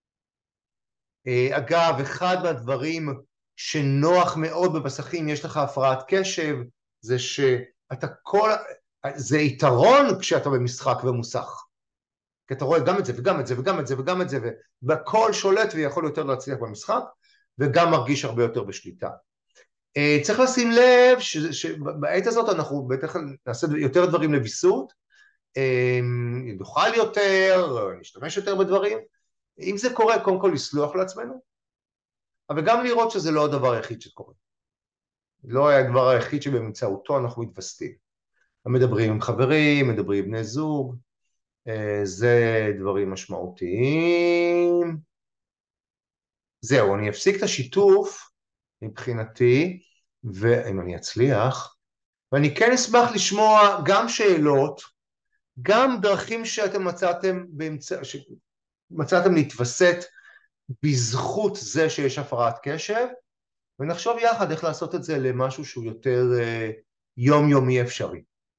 אגב, אחד מהדברים שנוח מאוד במסכים, יש לך הפרעת קשב, זה שאתה זה יתרון כשאתה במשחק ומוסך. כי אתה רואה גם את זה וגם את זה וגם את זה וגם את זה, והכל שולט ויכול יותר להצליח במשחק, וגם מרגיש הרבה יותר בשליטה. צריך לשים לב שבעת הזאת אנחנו בטח נעשה יותר דברים לביסות, נאכל יותר, נשתמש יותר בדברים, אם זה קורה קודם כל לסלוח לעצמנו, אבל גם לראות שזה לא הדבר היחיד שקורה, לא הדבר היחיד שבאמצעותו אנחנו מתווסתים, מדברים עם חברים, מדברים עם בני זוג, זה דברים משמעותיים. זהו, אני אפסיק את השיתוף מבחינתי, ואם אני אצליח, ואני כן אשמח לשמוע גם שאלות, גם דרכים שאתם מצאתם להתווסת בזכות זה שיש הפרעת קשב, ונחשוב יחד איך לעשות את זה למשהו שהוא יותר יומיומי אפשרי.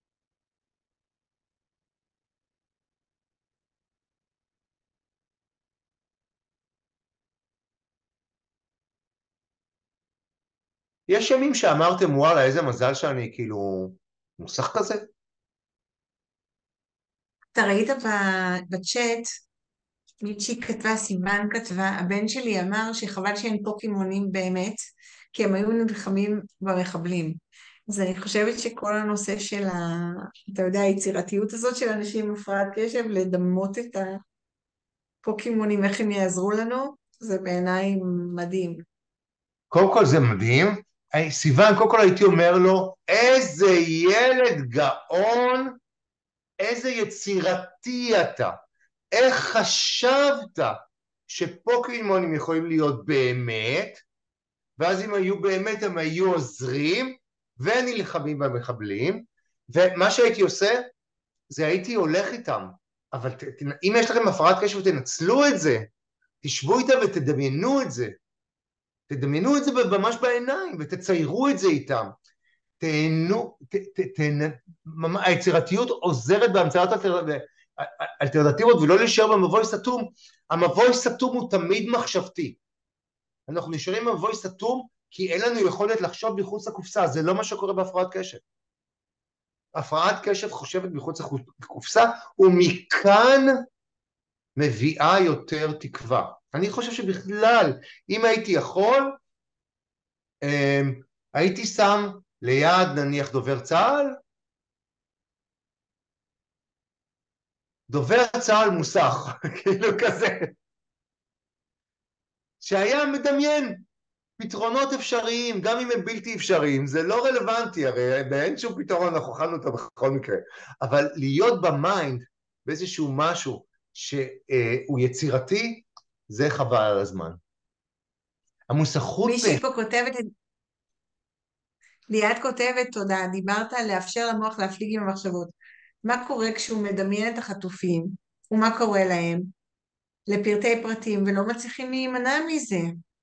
יש ימים שאמרתם וואלה איזה מזל שאני כאילו מוסך כזה? אתה ראית בצ'אט, מישהי כתבה, סימן כתבה, הבן שלי אמר שחבל שאין פוקימונים באמת, כי הם היו נלחמים במחבלים. אז אני חושבת שכל הנושא של אתה יודע, היצירתיות הזאת של אנשים עם הפרעת קשב, לדמות את הפוקימונים, איך הם יעזרו לנו, זה בעיניי מדהים. קודם כל זה מדהים, סיוון קודם כל הייתי אומר לו איזה ילד גאון, איזה יצירתי אתה, איך חשבת שפוקימונים יכולים להיות באמת, ואז אם היו באמת הם היו עוזרים ונלחמים במחבלים, ומה שהייתי עושה זה הייתי הולך איתם, אבל אם יש לכם הפרעת קשב ותנצלו את זה, תשבו איתם ותדמיינו את זה, תדמיינו את זה ממש בעיניים ותציירו את זה איתם, תהנו, היצירתיות עוזרת בהמצאת אלטרנטיבות ולא להישאר במבוי סתום, המבוי סתום הוא תמיד מחשבתי, אנחנו נשארים במבוי סתום כי אין לנו יכולת לחשוב מחוץ לקופסה, זה לא מה שקורה בהפרעת קשב. הפרעת קשב חושבת מחוץ לקופסה, ומכאן מביאה יותר תקווה. אני חושב שבכלל, אם הייתי יכול, הייתי שם ליד נניח דובר צה"ל, דובר צה"ל מוסך, כאילו כזה, שהיה מדמיין פתרונות אפשריים, גם אם הם בלתי אפשריים, זה לא רלוונטי, הרי אין שום פתרון, אנחנו אכלנו אותו בכל מקרה, אבל להיות במיינד באיזשהו משהו שהוא יצירתי, זה חבל על הזמן. המוסכות מישהי פה כותבת, ליאת כותבת, תודה, דיברת על לאפשר למוח להפליג עם המחשבות. מה קורה כשהוא מדמיין את החטופים, ומה קורה להם, לפרטי פרטים, ולא מצליחים להימנע מזה?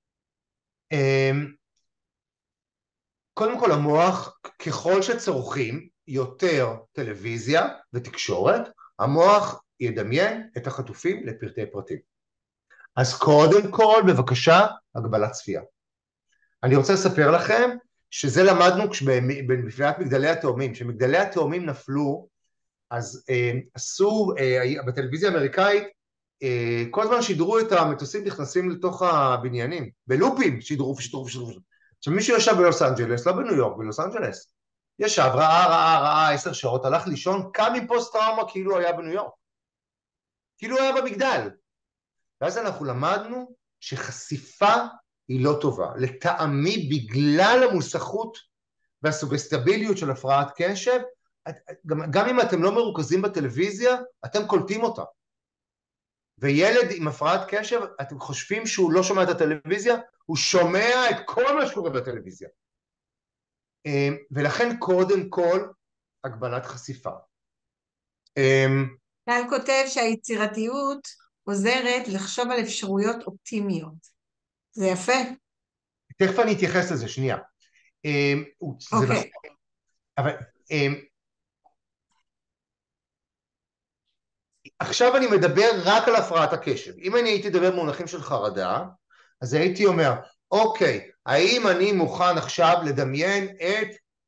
קודם כל המוח, ככל שצורכים יותר טלוויזיה ותקשורת, המוח ידמיין את החטופים לפרטי פרטים. אז קודם כל, בבקשה, הגבלת צפייה. אני רוצה לספר לכם שזה למדנו בנפילת מגדלי התאומים. כשמגדלי התאומים נפלו, אז עשו, בטלוויזיה האמריקאית, כל הזמן שידרו את המטוסים נכנסים לתוך הבניינים, בלופים שידרו. עכשיו מישהו ישב בלוס אנג'לס, לא בניו יורק, בלוס אנג'לס, ישב, ראה 10 שעות, הלך לישון, קם עם פוסט טראומה כאילו היה בניו יורק, כאילו היה במגדל. ואז אנחנו למדנו שחשיפה היא לא טובה, לטעמי בגלל המוסכות והסוגסטביליות של הפרעת קשב, גם אם אתם לא מרוכזים בטלוויזיה, אתם קולטים אותה. וילד עם הפרעת קשב, אתם חושבים שהוא לא שומע את הטלוויזיה, הוא שומע את כל מה שקורה בטלוויזיה. ולכן קודם כל, הגבלת חשיפה. טל כותב שהיצירתיות עוזרת לחשוב על אפשרויות אופטימיות. זה יפה. תכף אני אתייחס לזה, שנייה. זה נכון. אבל עכשיו אני מדבר רק על הפרעת הקשב. אם אני הייתי מדבר במונחים של חרדה, אז הייתי אומר, אוקיי, האם אני מוכן עכשיו לדמיין את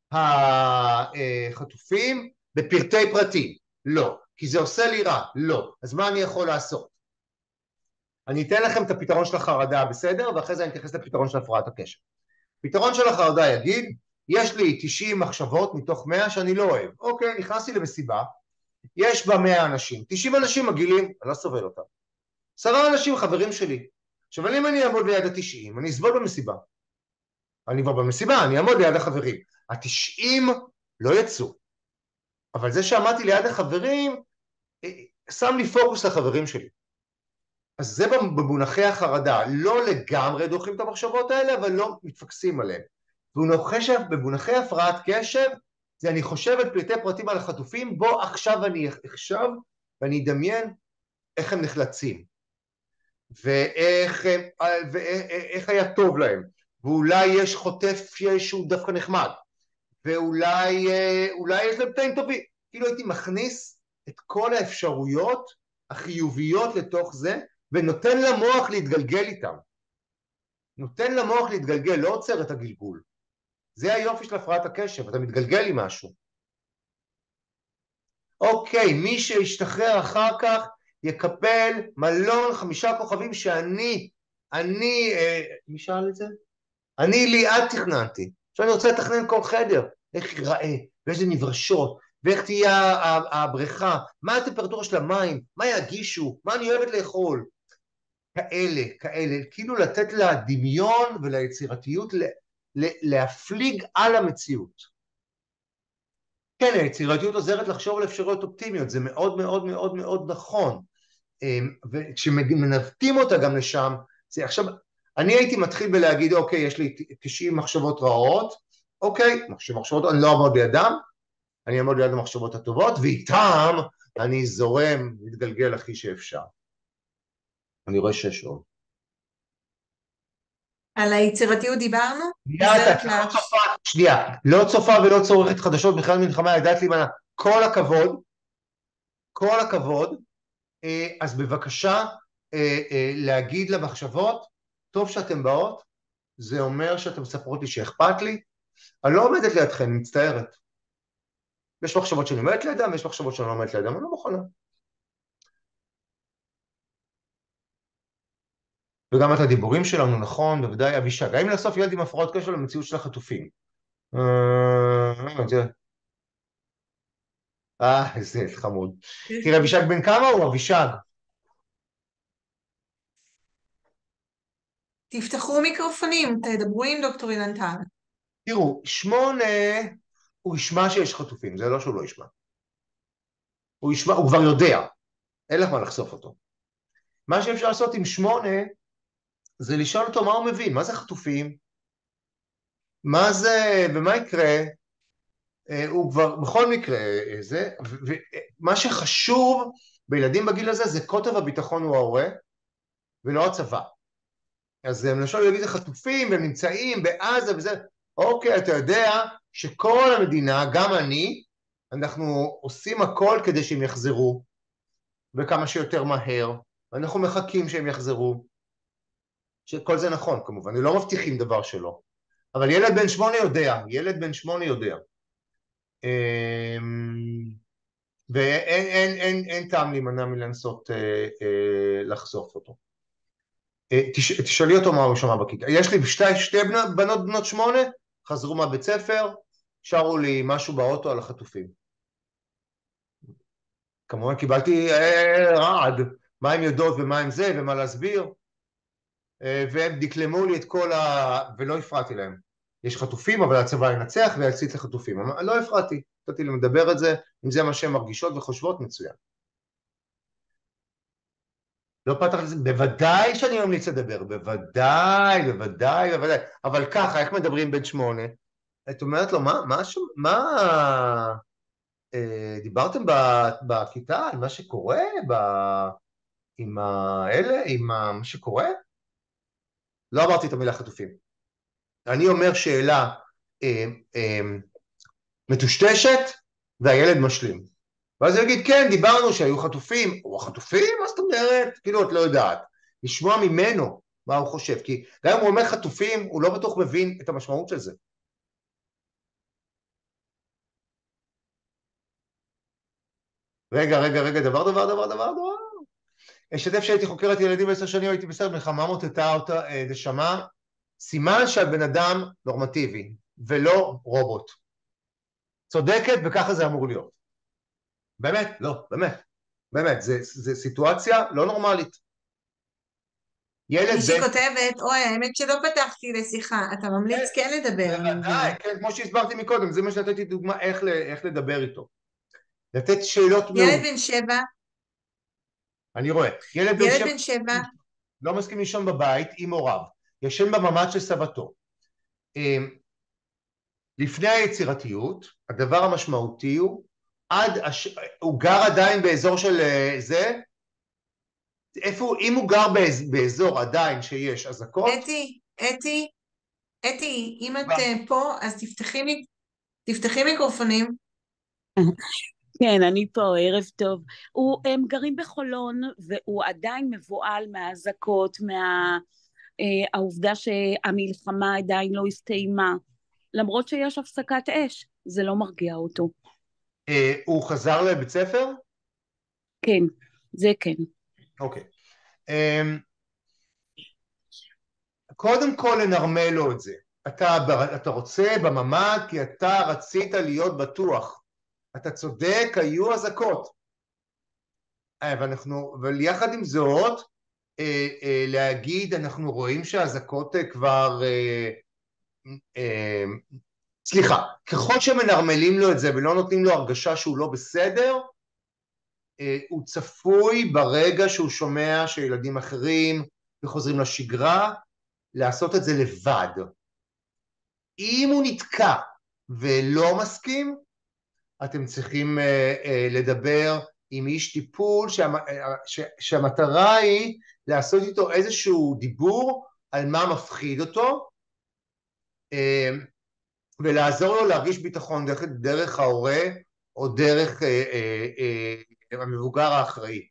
החטופים בפרטי פרטים? לא. כי זה עושה לי רע? לא. אז מה אני יכול לעשות? אני אתן לכם את הפתרון של החרדה, בסדר? ואחרי זה אני אתייחס לפתרון של הפרעת הקשב. פתרון של החרדה יגיד, יש לי 90 מחשבות מתוך 100 שאני לא אוהב. אוקיי, נכנסתי למסיבה, יש בה 100 אנשים, 90 אנשים מגעילים, אני לא סובל אותם. 10 אנשים חברים שלי. עכשיו, אם אני אעמוד ליד ה-90, אני אסבול במסיבה. אני כבר במסיבה, אני אעמוד ליד החברים. ה-90 לא יצאו. אבל זה שעמדתי ליד החברים, שם לי פוקוס לחברים שלי. אז זה במונחי החרדה, לא לגמרי דוחים את המחשבות האלה, אבל לא מתפקסים עליהן. במונחי הפרעת קשב, זה אני חושב את פרטי פרטים על החטופים, בוא עכשיו אני אחשב ואני אדמיין איך הם נחלצים, ואיך היה טוב להם, ואולי יש חוטף שהוא דווקא נחמד, ואולי יש להם תאים טובים. כאילו הייתי מכניס את כל האפשרויות החיוביות לתוך זה, ונותן למוח להתגלגל איתם. נותן למוח להתגלגל, לא עוצר את הגלגול. זה היופי של הפרעת הקשב, אתה מתגלגל עם משהו. אוקיי, מי שישתחרר אחר כך יקבל מלון 5 כוכבים שאני, מי שאל את זה? אני ליעד תכננתי. עכשיו אני רוצה לתכנן כל חדר, איך ייראה, ואיזה נברשות, ואיך תהיה הבריכה, מה הטמפרטורה של המים, מה יגישו, מה אני אוהבת לאכול. כאלה, כאילו לתת לדמיון וליצירתיות להפליג על המציאות. כן, היצירתיות עוזרת לחשוב על אפשרויות אופטימיות, זה מאוד מאוד מאוד מאוד נכון, וכשמנווטים אותה גם לשם, זה עכשיו, אני הייתי מתחיל בלהגיד, אוקיי, יש לי 90 מחשבות רעות, אוקיי, מחשבות, אני לא אעמוד לידם, אני אעמוד ליד המחשבות הטובות, ואיתם אני זורם, מתגלגל הכי שאפשר. אני רואה 6 עוד. על היצירתיות דיברנו? שנייה, לא צופה ולא צורכת חדשות בכלל מלחמה, ידעת להימנע. כל הכבוד, אז בבקשה להגיד למחשבות, טוב שאתם באות, זה אומר שאתם מספרות לי שאכפת לי, אני לא עומדת לידכם, אני מצטערת. יש מחשבות שאני עומדת לידם, ויש מחשבות שאני לא עומדת לידם, אני לא מוכנה. וגם את הדיבורים שלנו, נכון, בוודאי אבישג. האם לסוף ילד עם הפרעות קשב למציאות של החטופים? איזה חמוד. תראה, אבישג בן כמה הוא אבישג? תפתחו מיקרופונים, תדברו עם דוקטור אילן טל. תראו, 8, הוא ישמע שיש חטופים, זה לא שהוא לא ישמע. הוא ישמע, הוא כבר יודע, אין לך מה לחשוף אותו. מה שאפשר לעשות עם 8, זה לשאול אותו מה הוא מבין, מה זה חטופים, מה זה, ומה יקרה, הוא כבר, בכל מקרה, זה, ומה שחשוב בילדים בגיל הזה, זה קוטב הביטחון הוא ההורה, ולא הצבא. אז הם למשל יגיד חטופים, והם נמצאים בעזה וזה, אוקיי, אתה יודע שכל המדינה, גם אני, אנחנו עושים הכל כדי שהם יחזרו, וכמה שיותר מהר, ואנחנו מחכים שהם יחזרו, שכל זה נכון כמובן, לא מבטיחים דבר שלא, אבל ילד בן 8 יודע, ילד בן 8 יודע, ואין אין, אין, אין טעם להימנע מלנסות לחשוף אותו. תשאלי אותו מה הוא שמע בכיתה. יש לי שתי בנות בנות 8, חזרו מהבית ספר, שרו לי משהו באוטו על החטופים. כמובן קיבלתי רעד, מה הם יודעות ומה הם זה ומה להסביר, והם דקלמו לי את כל ולא הפרעתי להם. יש חטופים אבל הצבא ינצח ויציץ את החטופים. לא הפרעתי, נתתי להם לדבר את זה, אם זה מה שהן מרגישות וחושבות, מצוין. לא פתח לזה, בוודאי שאני ממליץ לדבר, בוודאי, בוודאי, בוודאי, אבל ככה, איך מדברים בן 8? את אומרת לו, דיברתם בכיתה על מה שקורה, עם האלה, עם מה שקורה? לא אמרתי את המילה חטופים. אני אומר שאלה מטושטשת, והילד משלים. ואז הוא יגיד, כן, דיברנו שהיו חטופים, או חטופים? מה זאת אומרת? כאילו, את לא יודעת. לשמוע ממנו מה הוא חושב, כי גם אם הוא אומר חטופים, הוא לא בטוח מבין את המשמעות של זה. רגע, דבר. אשתף שהייתי חוקרת ילדים 10 שנים, הייתי בסרט מלחמה מוטטה אותה, נשמה, סימן שאת בן אדם נורמטיבי, ולא רובוט. צודקת, וככה זה אמור להיות. באמת, לא, באמת, זה סיטואציה לא נורמלית. ילד מישהי בן... כותבת, אוי, האמת שלא פתחתי לשיחה, אתה ממליץ כן לדבר, אני מבינה. בוודאי, כן, כמו שהסברתי מקודם, זה מה שנתתי דוגמה איך לדבר איתו. לתת שאלות ילד מעולות. בן 7, אני רואה, ילד בן ילד 7 בן 7, לא מסכים לישון בבית עם הוריו, ישן בממ"ד של סבתו. לפני היצירתיות, הדבר המשמעותי הוא, הוא גר עדיין באזור של זה, איפה, אם הוא גר באזור עדיין שיש אזעקות, אתי, אם את פה, אז תפתחי מיקרופונים. כן, אני פה, ערב טוב. הם גרים בחולון, והוא עדיין מבועל מהאזעקות, מהעובדה שהמלחמה עדיין לא הסתיימה. למרות שיש הפסקת אש, זה לא מרגיע אותו. הוא חזר לבית ספר? כן, זה כן. אוקיי. קודם כל לנרמל לו את זה. אתה רוצה בממ"ד כי אתה רצית להיות בטוח. אתה צודק, היו אזעקות. אבל יחד עם זאת, להגיד, אנחנו רואים שהאזעקות כבר... סליחה, ככל שמנרמלים לו את זה ולא נותנים לו הרגשה שהוא לא בסדר, הוא צפוי ברגע שהוא שומע שילדים אחרים וחוזרים לשגרה, לעשות את זה לבד. אם הוא נתקע ולא מסכים, אתם צריכים לדבר עם איש טיפול שהמטרה היא לעשות איתו איזשהו דיבור על מה מפחיד אותו, ולעזור לו להרגיש ביטחון דרך ההורה או דרך המבוגר האחראי.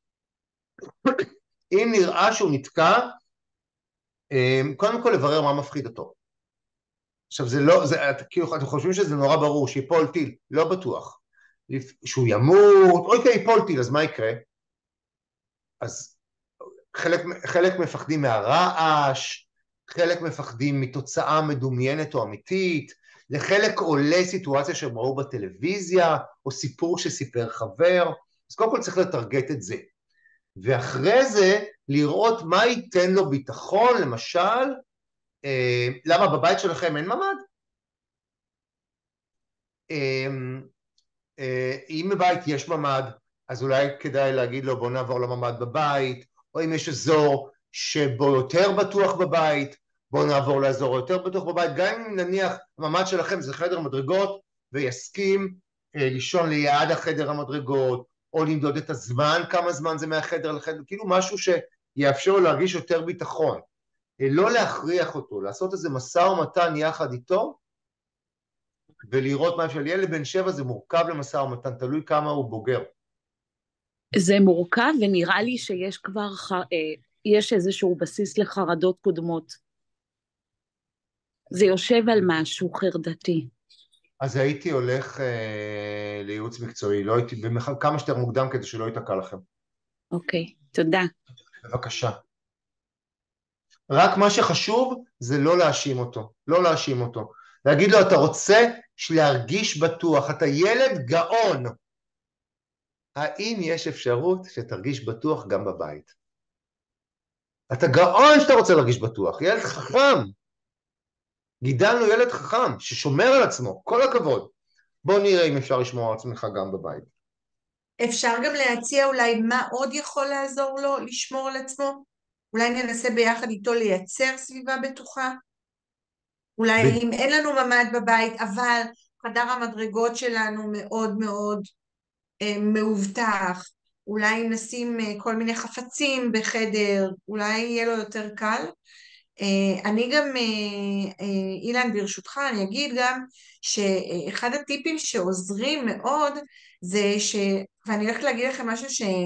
אם נראה שהוא נתקע, קודם כל לברר מה מפחיד אותו. עכשיו זה לא, אתם חושבים שזה נורא ברור, שיפול טיל, לא בטוח. שהוא ימות, אוקיי, יפול טיל, אז מה יקרה? אז חלק מפחדים מהרעש, חלק מפחדים מתוצאה מדומיינת או אמיתית, לחלק עולה סיטואציה שהם ראו בטלוויזיה, או סיפור שסיפר חבר, אז קודם כל צריך לטרגט את זה. ואחרי זה לראות מה ייתן לו ביטחון, למשל, למה בבית שלכם אין ממ"ד? אם בבית יש ממ"ד, אז אולי כדאי להגיד לו בוא נעבור לממ"ד בבית, או אם יש אזור שבו יותר בטוח בבית, בואו נעבור לאזור יותר בטוח בבית, גם אם נניח הממ"ד שלכם זה חדר מדרגות, ויסכים לישון ליד החדר המדרגות, או למדוד את הזמן, כמה זמן זה מהחדר לחדר, כאילו משהו שיאפשר לו להרגיש יותר ביטחון. לא להכריח אותו, לעשות איזה משא ומתן יחד איתו, ולראות מה אפשר. ילד בן 7 זה מורכב למשא ומתן, תלוי כמה הוא בוגר. זה מורכב, ונראה לי שיש כבר, יש איזשהו בסיס לחרדות קודמות. זה יושב על משהו חרדתי. אז הייתי הולך לייעוץ מקצועי, לא הייתי, כמה שיותר מוקדם כדי שלא ייתקע לכם. אוקיי, תודה. בבקשה. רק מה שחשוב זה לא להאשים אותו, לא להאשים אותו. להגיד לו, אתה רוצה להרגיש בטוח, אתה ילד גאון. האם יש אפשרות שתרגיש בטוח גם בבית? אתה גאון שאתה רוצה להרגיש בטוח, ילד חכם. גידלנו ילד חכם ששומר על עצמו, כל הכבוד. בוא נראה אם אפשר לשמור על עצמך גם בבית. אפשר גם להציע אולי מה עוד יכול לעזור לו לשמור על עצמו? אולי ננסה ביחד איתו לייצר סביבה בטוחה? אולי אם אין לנו ממ"ד בבית, אבל חדר המדרגות שלנו מאוד מאוד מאובטח, אולי נשים כל מיני חפצים בחדר, אולי יהיה לו יותר קל. אני גם, אילן, ברשותך, אני אגיד גם שאחד הטיפים שעוזרים מאוד זה ואני הולכת להגיד לכם משהו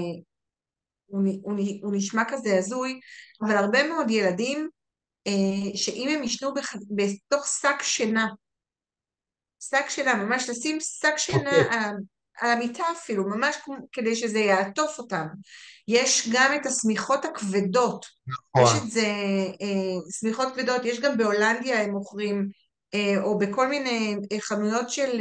שהוא נשמע כזה הזוי, אבל הרבה מאוד ילדים, שאם הם ישנו בתוך שק שינה, ממש לשים שק שינה על המיטה אפילו, ממש כדי שזה יעטוף אותם. יש גם את הסמיכות הכבדות, יש את זה, סמיכות כבדות, יש גם בהולנדיה הם מוכרים, או בכל מיני חנויות של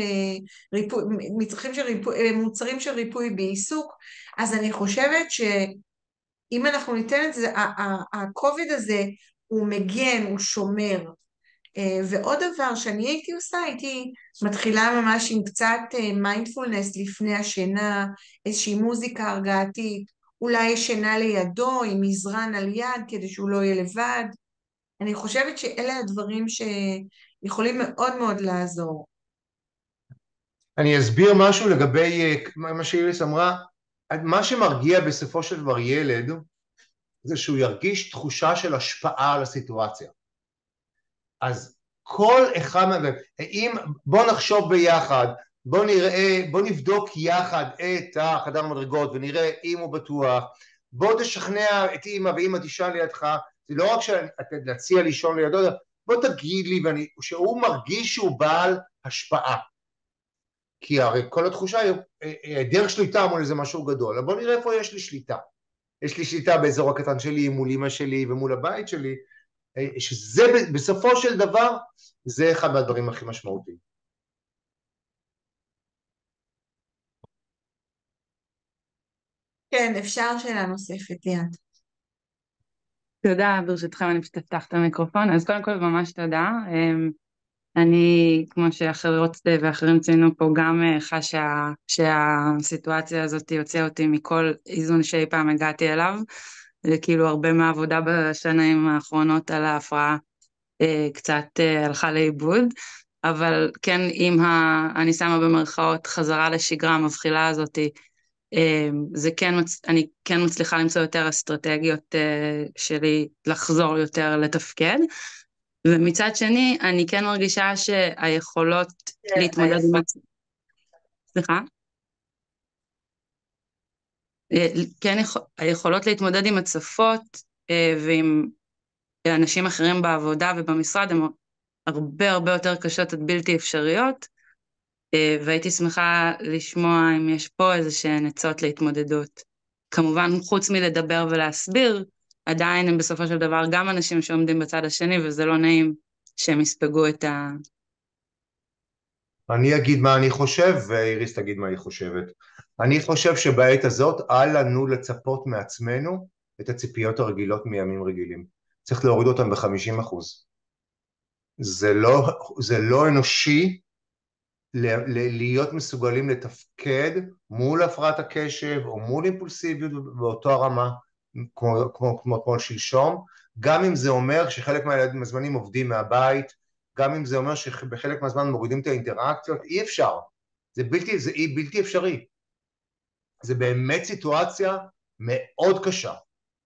מוצרים של ריפוי בעיסוק, אז אני חושבת שאם אנחנו ניתן את זה, הכובד הזה הוא מגן, הוא שומר. ועוד דבר שאני הייתי עושה, הייתי מתחילה ממש עם קצת מיינדפולנס לפני השינה, איזושהי מוזיקה הרגעתית, אולי שינה לידו עם מזרן על יד כדי שהוא לא יהיה לבד. אני חושבת שאלה הדברים שיכולים מאוד מאוד לעזור. אני אסביר משהו לגבי מה שאיריס אמרה. מה שמרגיע בסופו של דבר ילד זה שהוא ירגיש תחושה של השפעה על הסיטואציה. אז כל אחד, בוא נחשוב ביחד, בוא נבדוק יחד את החדר המדרגות ונראה אם הוא בטוח, בוא תשכנע את אמא ואמא תישן לידך, זה לא רק להציע לישון לידו, בוא תגיד לי שהוא מרגיש שהוא בעל השפעה, כי הרי כל התחושה היא היעדר שליטה מול איזה משהו גדול, בוא נראה איפה יש לי שליטה, יש לי שליטה באזור הקטן שלי מול אמא שלי ומול הבית שלי, שזה בסופו של דבר, זה אחד מהדברים הכי משמעותיים. כן, אפשר שאלה נוספת, ליאת. תודה, ברשותכם אני פשוט אפתח את המיקרופון, אז קודם כל ממש תודה. אני, כמו שאחרות ואחרים ציינו פה, גם חשה שהסיטואציה הזאת הוציאה אותי מכל איזון שאי פעם הגעתי אליו, וכאילו הרבה מהעבודה בשנים האחרונות על ההפרעה קצת הלכה לאיבוד, אבל כן, אם אני שמה במרכאות חזרה לשגרה המבחילה הזאת, זה כן, אני כן מצליחה למצוא יותר אסטרטגיות שלי לחזור יותר לתפקד, ומצד שני אני כן מרגישה שהיכולות להתמודד עם סליחה? כן, היכולות להתמודד עם הצפות ועם אנשים אחרים בעבודה ובמשרד הן הרבה הרבה יותר קשות עד בלתי אפשריות, והייתי שמחה לשמוע אם יש פה איזה שהן עצות להתמודדות. כמובן, חוץ מלדבר ולהסביר, עדיין הם בסופו של דבר גם אנשים שעומדים בצד השני, וזה לא נעים שהם יספגו את אני אגיד מה אני חושב, ואיריס תגיד מה היא חושבת. אני חושב שבעת הזאת אל לנו לצפות מעצמנו את הציפיות הרגילות מימים רגילים. צריך להוריד אותם ב-50%. זה לא אנושי להיות מסוגלים לתפקד מול הפרעת הקשב או מול אימפולסיביות באותו הרמה כמו שלשום, גם אם זה אומר שחלק מהזמנים עובדים מהבית, גם אם זה אומר שבחלק מהזמן מורידים את האינטראקציות, אי אפשר, זה בלתי אפשרי, זה באמת סיטואציה מאוד קשה.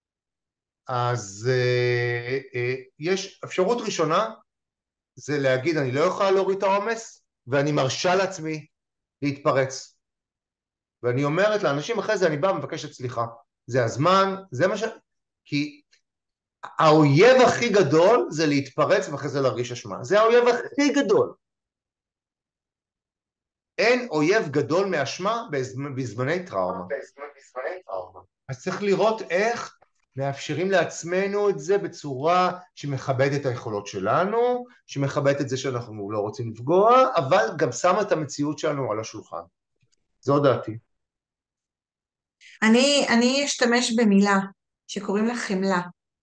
אז יש אפשרות ראשונה, זה להגיד אני לא יכולה להוריד את העומס, ואני מרשה לעצמי להתפרץ. ואני אומרת לאנשים אחרי זה, אני בא ומבקשת סליחה. זה הזמן, זה מה כי האויב הכי גדול זה להתפרץ ואחרי זה להרגיש אשמה. זה האויב הכי גדול. אין אויב גדול מאשמה בזמני טראומה. אז צריך לראות איך מאפשרים לעצמנו את זה בצורה שמכבדת את היכולות שלנו, שמכבדת את זה שאנחנו לא רוצים לפגוע, אבל גם שמה את המציאות שלנו על השולחן. זו דעתי. אני אשתמש במילה שקוראים לה חמלה,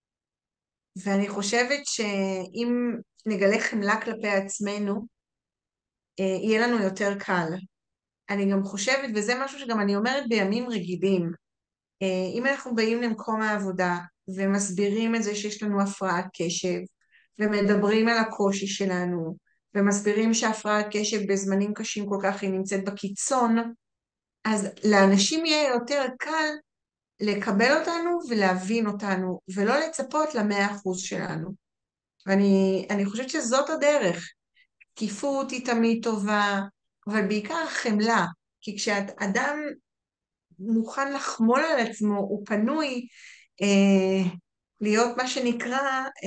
ואני חושבת שאם נגלה חמלה כלפי עצמנו, יהיה לנו יותר קל. אני גם חושבת, וזה משהו שגם אני אומרת בימים רגילים, אם אנחנו באים למקום העבודה ומסבירים את זה שיש לנו הפרעת קשב, ומדברים על הקושי שלנו, ומסבירים שהפרעת קשב בזמנים קשים כל כך היא נמצאת בקיצון, אז לאנשים יהיה יותר קל לקבל אותנו ולהבין אותנו, ולא לצפות ל100% שלנו. ואני חושבת שזאת הדרך. תקיפות היא תמיד טובה, אבל בעיקר חמלה, כי כשאדם מוכן לחמול על עצמו, הוא פנוי להיות מה שנקרא,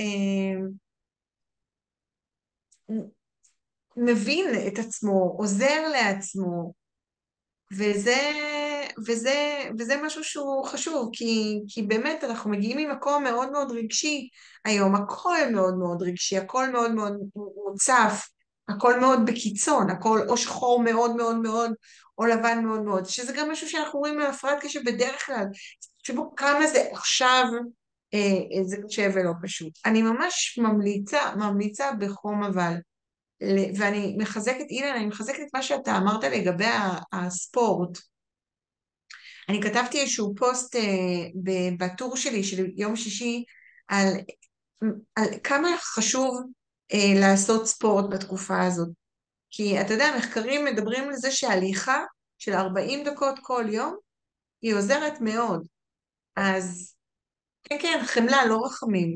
מבין את עצמו, עוזר לעצמו, וזה, וזה משהו שהוא חשוב, כי באמת אנחנו מגיעים ממקום מאוד מאוד רגשי היום, הכל מאוד מאוד רגשי, הכל מאוד מאוד מוצף, הכל מאוד בקיצון, הכל או שחור מאוד מאוד מאוד, או לבן מאוד מאוד, שזה גם משהו שאנחנו רואים מהפרעת קשב בדרך כלל, שבו כמה זה עכשיו, זה קשה ולא פשוט. אני ממש ממליצה בחום אבל, ואני מחזקת, אילן, אני מחזקת את מה שאתה אמרת לגבי הספורט. אני כתבתי איזשהו פוסט בטור שלי של יום שישי על, על כמה חשוב לעשות ספורט בתקופה הזאת. כי אתה יודע, מחקרים מדברים על זה שההליכה של 40 דקות כל יום היא עוזרת מאוד. אז כן, כן, חמלה, לא רחמים.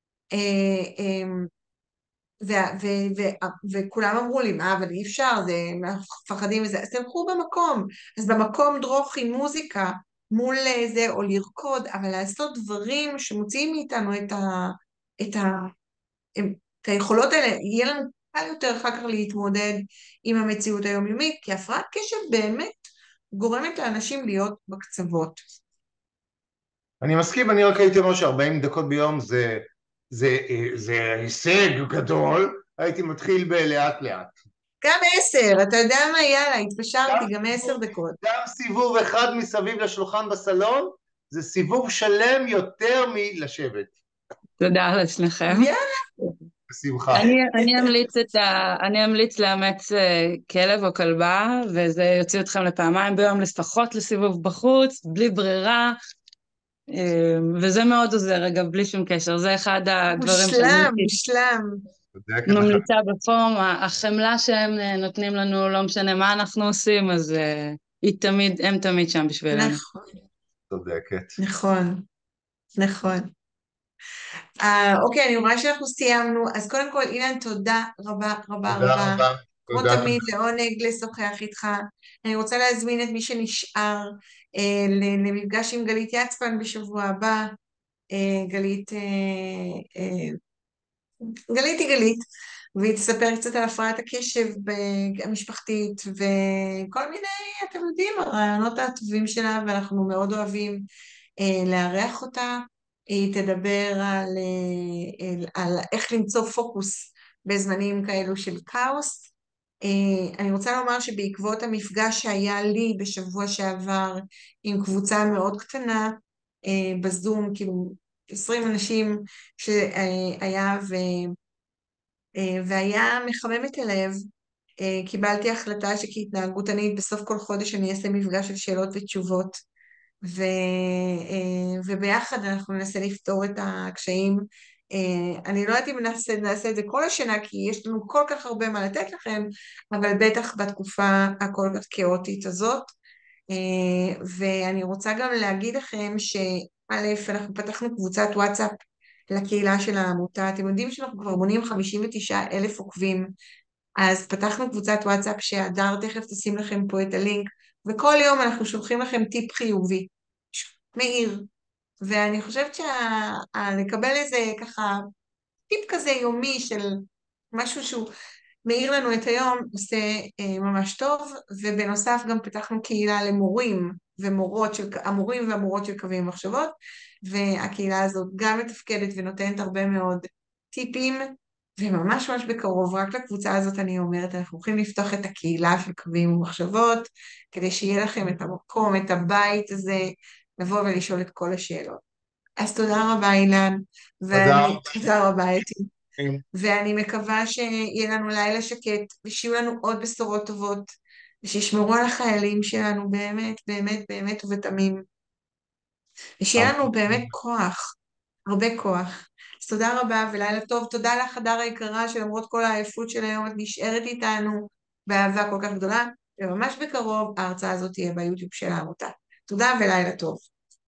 וכולם אמרו לי, מה, אבל אי אפשר, זה מפחדים מזה, אז תלכו במקום, אז במקום דרוך עם מוזיקה מול זה, או לרקוד, אבל לעשות דברים שמוציאים מאיתנו את, ה, את היכולות האלה, יהיה לנו קל יותר אחר כך להתמודד עם המציאות היומיומית, כי הפרעת קשב באמת גורמת לאנשים להיות בקצוות. אני מסכים, אני רק הייתי אומר ש40 דקות ביום זה הישג גדול, הייתי מתחיל בלאט לאט. גם 10, אתה יודע מה, יאללה, התפשרתי, גם 10 דקות. גם סיבוב אחד מסביב לשולחן בסלון, זה סיבוב שלם יותר מלשבת. תודה לשניכם. בשמחה. אני אמליץ לאמץ כלב או כלבה, וזה יוציא אתכם לפעמיים ביום לפחות לסיבוב בחוץ, בלי ברירה, וזה מאוד עוזר, אגב, בלי שום קשר, זה אחד הדברים מושלם. ממליצה בפורום, החמלה שהם נותנים לנו, לא משנה מה אנחנו עושים, אז הם תמיד שם בשבילנו. נכון. צודקת. נכון. אוקיי, אני רואה שאנחנו סיימנו, אז קודם כל, אילן, תודה רבה. כמו תמיד, לעונג לשוחח איתך. אני רוצה להזמין את מי שנשאר למפגש עם גלית יצפן בשבוע הבא. גלית היא גלית, והיא תספר קצת על הפרעת הקשב המשפחתית, וכל מיני, אתם יודעים, הרעיונות הטובים שלה, ואנחנו מאוד אוהבים לארח אותה. היא תדבר על איך למצוא פוקוס בזמנים כאלו של כאוס, אני רוצה לומר שבעקבות המפגש שהיה לי בשבוע שעבר עם קבוצה מאוד קטנה בזום, כאילו 20 אנשים שהיה והיה מחמם את הלב, קיבלתי החלטה שכהתנהגותנית בסוף כל חודש אני אעשה מפגש של שאלות ותשובות, ו, וביחד אנחנו ננסה לפתור את הקשיים. אני לא יודעת אם נעשה את זה כל השנה, כי יש לנו כל כך הרבה מה לתת לכם, אבל בטח בתקופה הכל כך כאוטית הזאת. ואני רוצה גם להגיד לכם שא', אנחנו פתחנו קבוצת וואטסאפ לקהילה של העמותה. אתם יודעים שאנחנו כבר מונים 59,000 עוקבים, אז פתחנו קבוצת וואטסאפ שהדר תכף תשים לכם פה את הלינק, וכל יום אנחנו שולחים לכם טיפ חיובי, מהיר. ואני חושבת לקבל איזה ככה טיפ כזה יומי של משהו שהוא מאיר לנו את היום, עושה ממש טוב. ובנוסף גם פתחנו קהילה למורים ומורות המורים והמורות של קווים ומחשבות, והקהילה הזאת גם מתפקדת ונותנת הרבה מאוד טיפים, וממש ממש בקרוב, רק לקבוצה הזאת אני אומרת, אנחנו הולכים לפתוח את הקהילה של קווים ומחשבות, כדי שיהיה לכם את המקום, את הבית הזה, לבוא ולשאול את כל השאלות. אז תודה רבה אילן, תודה. תודה רבה אתי. ואני מקווה שיהיה לנו לילה שקט, ושיהיו לנו עוד בשורות טובות, ושישמרו על החיילים שלנו באמת, באמת, באמת ובתמים, ושיהיה לנו באמת כוח, הרבה כוח. אז תודה רבה ולילה טוב. תודה לך הדר היקרה, שלמרות כל העייפות של היום את נשארת איתנו באהבה כל כך גדולה, וממש בקרוב ההרצאה הזאת תהיה ביוטיוב של העמותה. תודה ולילה טוב.